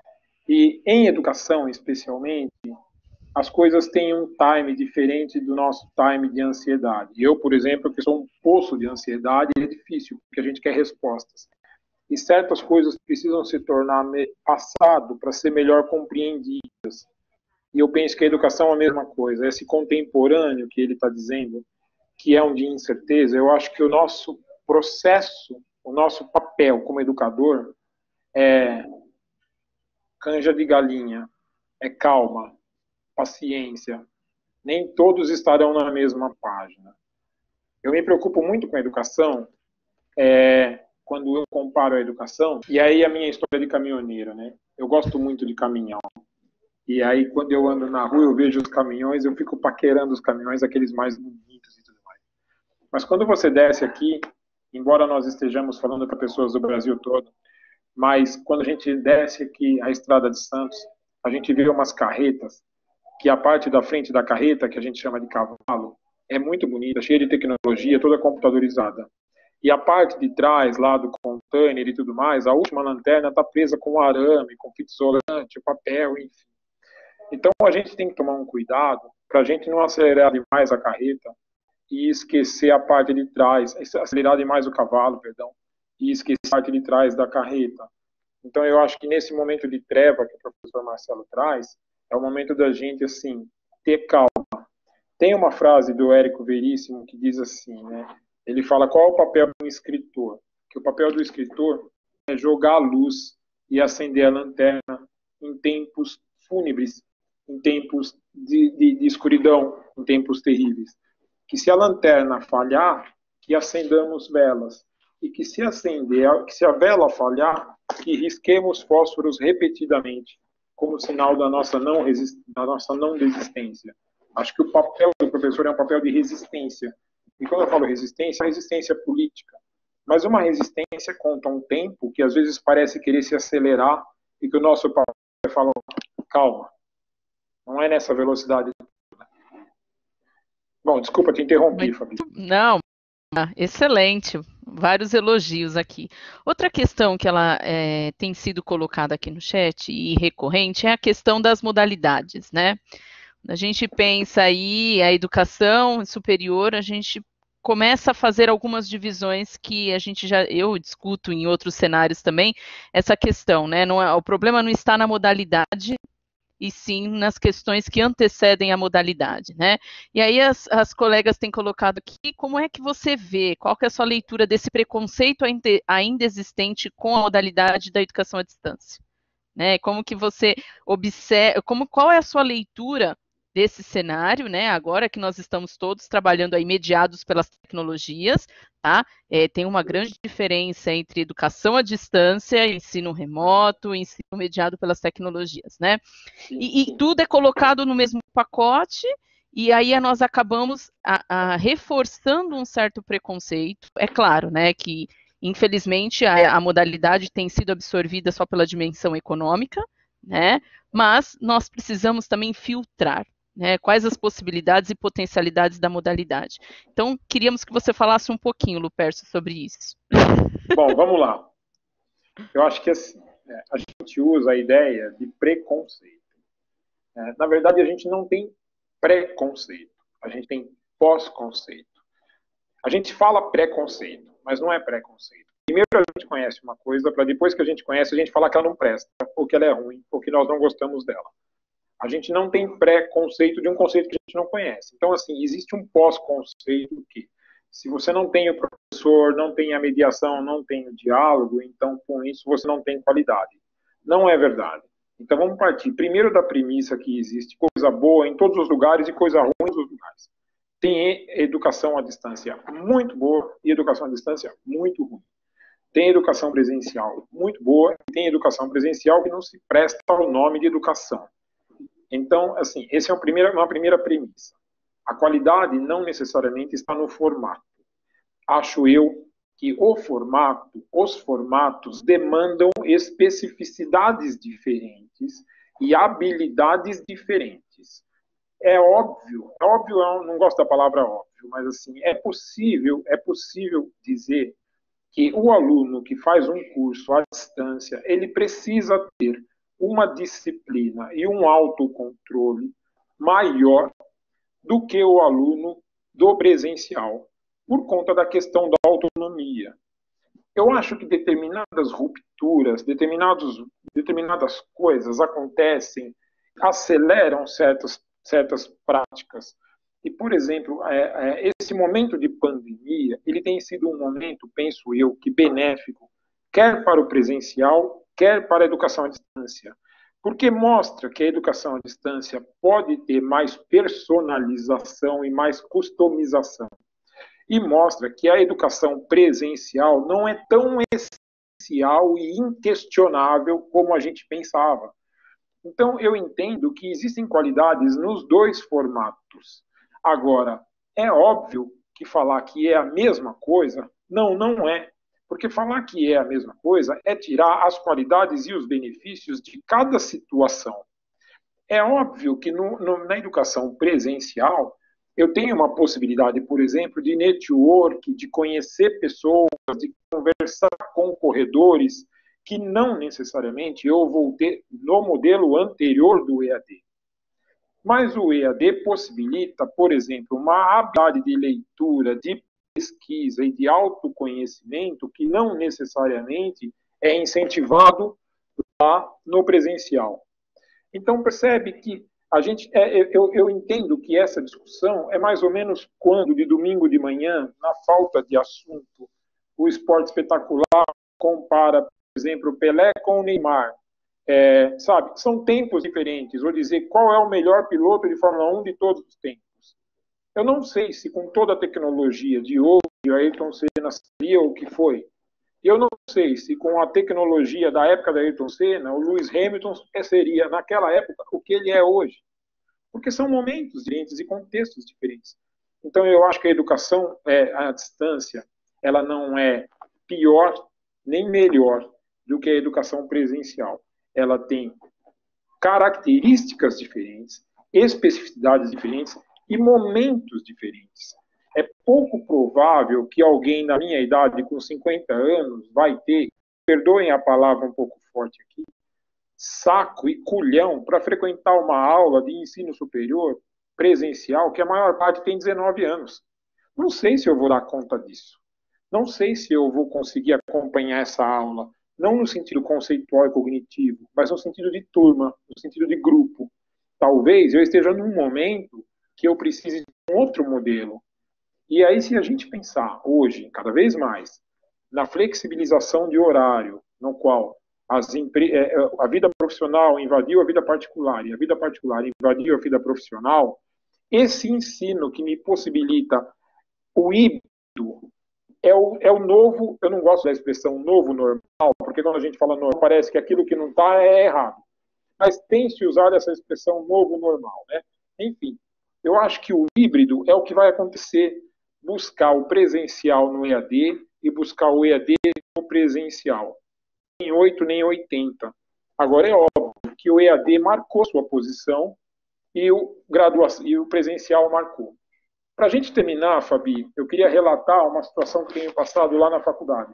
Speaker 2: E em educação, especialmente, as coisas têm um time diferente do nosso time de ansiedade. Eu, por exemplo, que sou um poço de ansiedade, é difícil, porque a gente quer respostas. E certas coisas precisam se tornar passado para ser melhor compreendidas. E eu penso que a educação é a mesma coisa. Esse contemporâneo que ele está dizendo, que é um de incerteza, eu acho que o nosso processo, o nosso papel como educador é canja de galinha, é calma, paciência. Nem todos estarão na mesma página. Eu me preocupo muito com a educação, é, quando eu comparo a educação, e aí a minha história de caminhoneiro, né? Eu gosto muito de caminhão. E aí, quando eu ando na rua, eu vejo os caminhões, eu fico paquerando os caminhões, aqueles mais bonitos e tudo mais. Mas quando você desce aqui, embora nós estejamos falando para pessoas do Brasil todo, mas quando a gente desce aqui a Estrada de Santos, a gente vê umas carretas, que a parte da frente da carreta, que a gente chama de cavalo, é muito bonita, cheia de tecnologia, toda computadorizada. E a parte de trás, lá do container e tudo mais, a última lanterna está presa com arame, com fita isolante, papel, enfim. Então a gente tem que tomar um cuidado para a gente não acelerar demais a carreta e esquecer a parte de trás, acelerar demais o cavalo, perdão, e esquecer a parte de trás da carreta. Então eu acho que nesse momento de treva que o professor Marcelo traz, é o momento da gente, assim, ter calma. Tem uma frase do Érico Veríssimo que diz assim, né? Ele fala qual é o papel do escritor. Que o papel do escritor é jogar a luz e acender a lanterna em tempos fúnebres, em tempos de, de, de escuridão, em tempos terríveis. Que se a lanterna falhar, que acendamos velas. E que se acender, que se a vela falhar, que risquemos fósforos repetidamente, como sinal da nossa não, resist... da nossa não desistência. Acho que o papel do professor é um papel de resistência. E quando eu falo resistência, é resistência política. Mas uma resistência contra um tempo que às vezes parece querer se acelerar e que o nosso papel fala, calma, não é nessa velocidade. Bom, desculpa te interromper, Fabi.
Speaker 1: Não, excelente. Vários elogios aqui. Outra questão que ela é, tem sido colocada aqui no chat e recorrente é a questão das modalidades, né? A gente pensa aí a educação superior, a gente começa a fazer algumas divisões que a gente já, eu discuto em outros cenários também, essa questão, né? Não é, o problema não está na modalidade, e sim nas questões que antecedem a modalidade, né? E aí as, as colegas têm colocado aqui, como é que você vê, qual que é a sua leitura desse preconceito ainda, ainda existente com a modalidade da educação à distância? Né? Como que você observa, como, qual é a sua leitura desse cenário, né? Agora que nós estamos todos trabalhando aí mediados pelas tecnologias, tá? É, tem uma grande diferença entre educação à distância, ensino remoto, ensino mediado pelas tecnologias, né? E, e tudo é colocado no mesmo pacote, e aí nós acabamos a, a, reforçando um certo preconceito. É claro, né, que Infelizmente, a, a modalidade tem sido absorvida só pela dimensão econômica, né? Mas nós precisamos também filtrar, né? Quais as possibilidades e potencialidades da modalidade. Então, queríamos que você falasse um pouquinho, Lupercio, sobre isso.
Speaker 2: Bom, vamos lá. Eu acho que assim, a gente usa a ideia de preconceito. Na verdade, a gente não tem preconceito, a gente tem pós-conceito. A gente fala preconceito, mas não é preconceito. Primeiro a gente conhece uma coisa, para depois que a gente conhece, a gente falar que ela não presta, ou que ela é ruim, ou que nós não gostamos dela. A gente não tem preconceito de um conceito que a gente não conhece. Então, assim, existe um pós-conceito que, se você não tem o professor, não tem a mediação, não tem o diálogo, então, com isso, você não tem qualidade. Não é verdade. Então, vamos partir primeiro da premissa que existe coisa boa em todos os lugares e coisa ruim em todos os lugares. Tem educação à distância muito boa e educação à distância muito ruim. Tem educação presencial muito boa e tem educação presencial que não se presta ao nome de educação. Então, assim, essa é uma primeira, uma primeira premissa. A qualidade não necessariamente está no formato. Acho eu que o formato, os formatos demandam especificidades diferentes e habilidades diferentes. É óbvio, é óbvio, eu não gosto da palavra óbvio, mas assim, é possível, é possível dizer que o aluno que faz um curso à distância, ele precisa ter uma disciplina e um autocontrole maior do que o aluno do presencial, por conta da questão da autonomia. Eu acho que determinadas rupturas, determinados, determinadas coisas acontecem, aceleram certas, certas práticas. E, por exemplo, é, é, esse momento de pandemia, ele tem sido um momento, penso eu, que benéfico, quer para o presencial, quer para a educação à distância. Porque mostra que a educação à distância pode ter mais personalização e mais customização. E mostra que a educação presencial não é tão essencial e inquestionável como a gente pensava. Então, eu entendo que existem qualidades nos dois formatos. Agora, é óbvio que falar que é a mesma coisa, não, não é. Porque falar que é a mesma coisa é tirar as qualidades e os benefícios de cada situação. É óbvio que no, no, na educação presencial, eu tenho uma possibilidade, por exemplo, de network, de conhecer pessoas, de conversar com corredores, que não necessariamente eu vou ter no modelo anterior do E A D. Mas o E A D possibilita, por exemplo, uma habilidade de leitura, de pesquisa e de autoconhecimento que não necessariamente é incentivado lá no presencial. Então, percebe que a gente, é, eu, eu entendo que essa discussão é mais ou menos quando, de domingo de manhã, na falta de assunto, o esporte espetacular compara, por exemplo, o Pelé com o Neymar. É, sabe, são tempos diferentes. Vou dizer qual é o melhor piloto de Fórmula um de todos os tempos. Eu não sei se com toda a tecnologia de hoje, o Ayrton Senna seria o que foi. Eu não sei se com a tecnologia da época da Ayrton Senna, o Lewis Hamilton seria, naquela época, o que ele é hoje. Porque são momentos diferentes e contextos diferentes. Então, eu acho que a educação é, à distância, ela não é pior nem melhor do que a educação presencial. Ela tem características diferentes, especificidades diferentes e momentos diferentes. É pouco provável que alguém na minha idade, com cinquenta anos, vai ter, perdoem a palavra um pouco forte aqui, saco e culhão para frequentar uma aula de ensino superior presencial, que a maior parte tem dezenove anos. Não sei se eu vou dar conta disso. Não sei se eu vou conseguir acompanhar essa aula, não no sentido conceitual e cognitivo, mas no sentido de turma, no sentido de grupo. Talvez eu esteja num momento que eu precise de um outro modelo. E aí, se a gente pensar hoje, cada vez mais, na flexibilização de horário, no qual as impre... a vida profissional invadiu a vida particular e a vida particular invadiu a vida profissional, esse ensino que me possibilita o híbrido é o, é o novo, eu não gosto da expressão novo normal, porque quando a gente fala normal, parece que aquilo que não está é errado. Mas tem-se usado essa expressão novo normal, né? Enfim, eu acho que o híbrido é o que vai acontecer, buscar o presencial no E A D e buscar o E A D no presencial. Nem oito, nem oitenta. Agora é óbvio que o E A D marcou sua posição e o, gradua... e o presencial marcou. Para a gente terminar, Fabi, eu queria relatar uma situação que tenho passado lá na faculdade.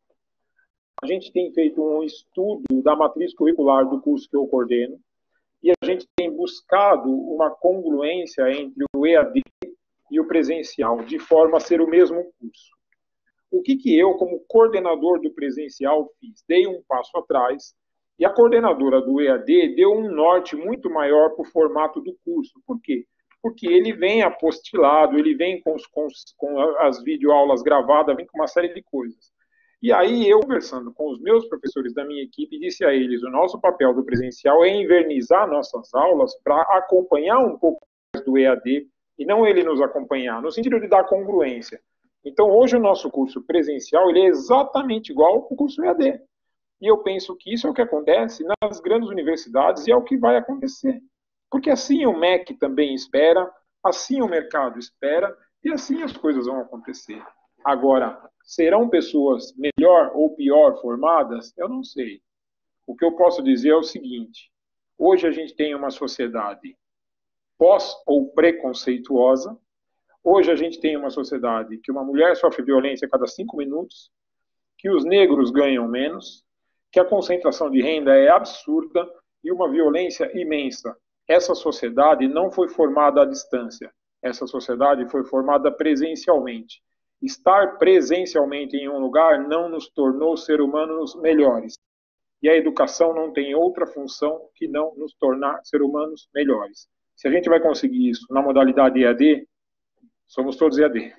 Speaker 2: A gente tem feito um estudo da matriz curricular do curso que eu coordeno e a gente tem buscado uma congruência entre o E A D e o presencial, de forma a ser o mesmo curso. O que, que eu, como coordenador do presencial, fiz? Dei um passo atrás e a coordenadora do E A D deu um norte muito maior para o formato do curso. Por quê? Porque ele vem apostilado, ele vem com, os, com, com as videoaulas gravadas, vem com uma série de coisas. E aí eu, conversando com os meus professores da minha equipe, disse a eles, o nosso papel do presencial é invernizar nossas aulas para acompanhar um pouco mais do E A D e não ele nos acompanhar, no sentido de dar congruência. Então, hoje o nosso curso presencial ele é exatamente igual ao curso E A D. E eu penso que isso é o que acontece nas grandes universidades e é o que vai acontecer. Porque assim o M E C também espera, assim o mercado espera e assim as coisas vão acontecer. Agora, serão pessoas melhor ou pior formadas? Eu não sei. O que eu posso dizer é o seguinte, hoje a gente tem uma sociedade pós ou preconceituosa, hoje a gente tem uma sociedade que uma mulher sofre violência a cada cinco minutos, que os negros ganham menos, que a concentração de renda é absurda e uma violência imensa. Essa sociedade não foi formada à distância, essa sociedade foi formada presencialmente. Estar presencialmente em um lugar não nos tornou seres humanos melhores. E a educação não tem outra função que não nos tornar seres humanos melhores. Se a gente vai conseguir isso na modalidade E A D, somos todos E A D.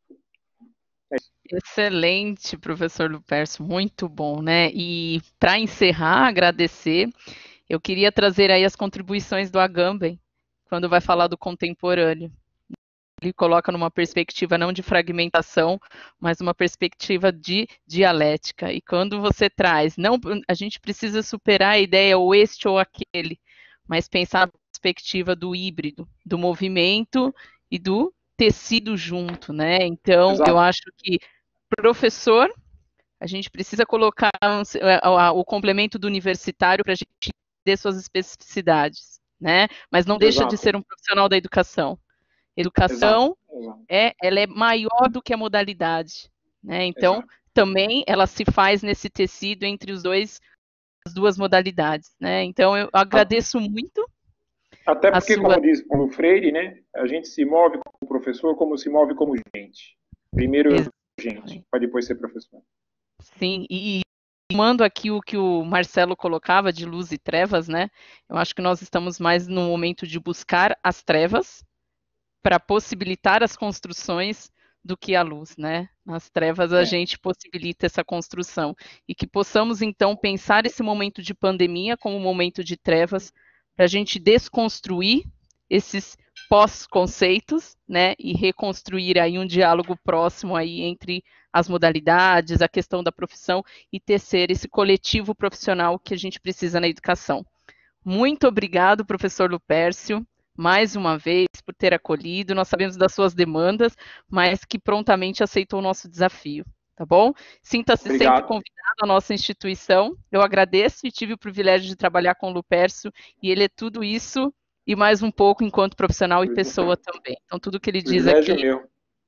Speaker 1: É excelente, professor Lupercio, muito bom, né? E para encerrar, agradecer, eu queria trazer aí as contribuições do Agamben, quando vai falar do contemporâneo. Ele coloca numa perspectiva não de fragmentação, mas uma perspectiva de dialética. E quando você traz, não, a gente precisa superar a ideia ou este ou aquele, mas pensar na perspectiva do híbrido, do movimento e do tecido junto, né? Então, Exato. Eu acho que professor, a gente precisa colocar um, o complemento do universitário para a gente ter suas especificidades, né? Mas não deixa Exato. De ser um profissional da educação. Educação, Exato. É, ela é maior do que a modalidade, né? Então, Exato. Também ela se faz nesse tecido entre os dois, as duas modalidades, né? Então, eu agradeço muito.
Speaker 2: Até porque, sua... como diz o Freire, né? A gente se move como professor como se move como gente. Primeiro Exato. Gente, para depois ser professor.
Speaker 1: Sim, e tomando aqui o que o Marcelo colocava de luz e trevas, né? Eu acho que nós estamos mais no momento de buscar as trevas para possibilitar as construções do que a luz, né? Nas trevas a é. gente possibilita essa construção. E que possamos, então, pensar esse momento de pandemia como um momento de trevas para a gente desconstruir esses pós-conceitos, né? E reconstruir aí um diálogo próximo aí entre as modalidades, a questão da profissão e tecer esse coletivo profissional que a gente precisa na educação. Muito obrigado, professor Lupercio, mais uma vez, por ter acolhido. Nós sabemos das suas demandas, mas que prontamente aceitou o nosso desafio, tá bom? Sinta-se sempre convidado à nossa instituição. Eu agradeço e tive o privilégio de trabalhar com o Lupercio, e ele é tudo isso e mais um pouco enquanto profissional e pessoa também. Então, tudo que ele diz aqui meu.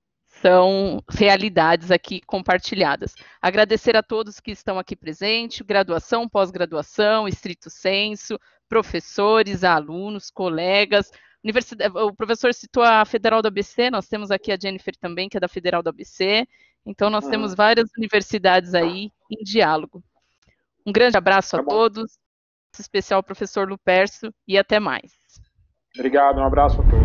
Speaker 1: São realidades aqui compartilhadas. Agradecer a todos que estão aqui presentes, graduação, pós-graduação, estrito sensu, professores, alunos, colegas, universidade, o professor citou a Federal do A B C, nós temos aqui a Jennifer também, que é da Federal do A B C, então nós uhum. temos várias universidades aí em diálogo. Um grande abraço tá a bom. Todos, especial ao professor Lupercio, e até mais.
Speaker 2: Obrigado, um abraço a todos.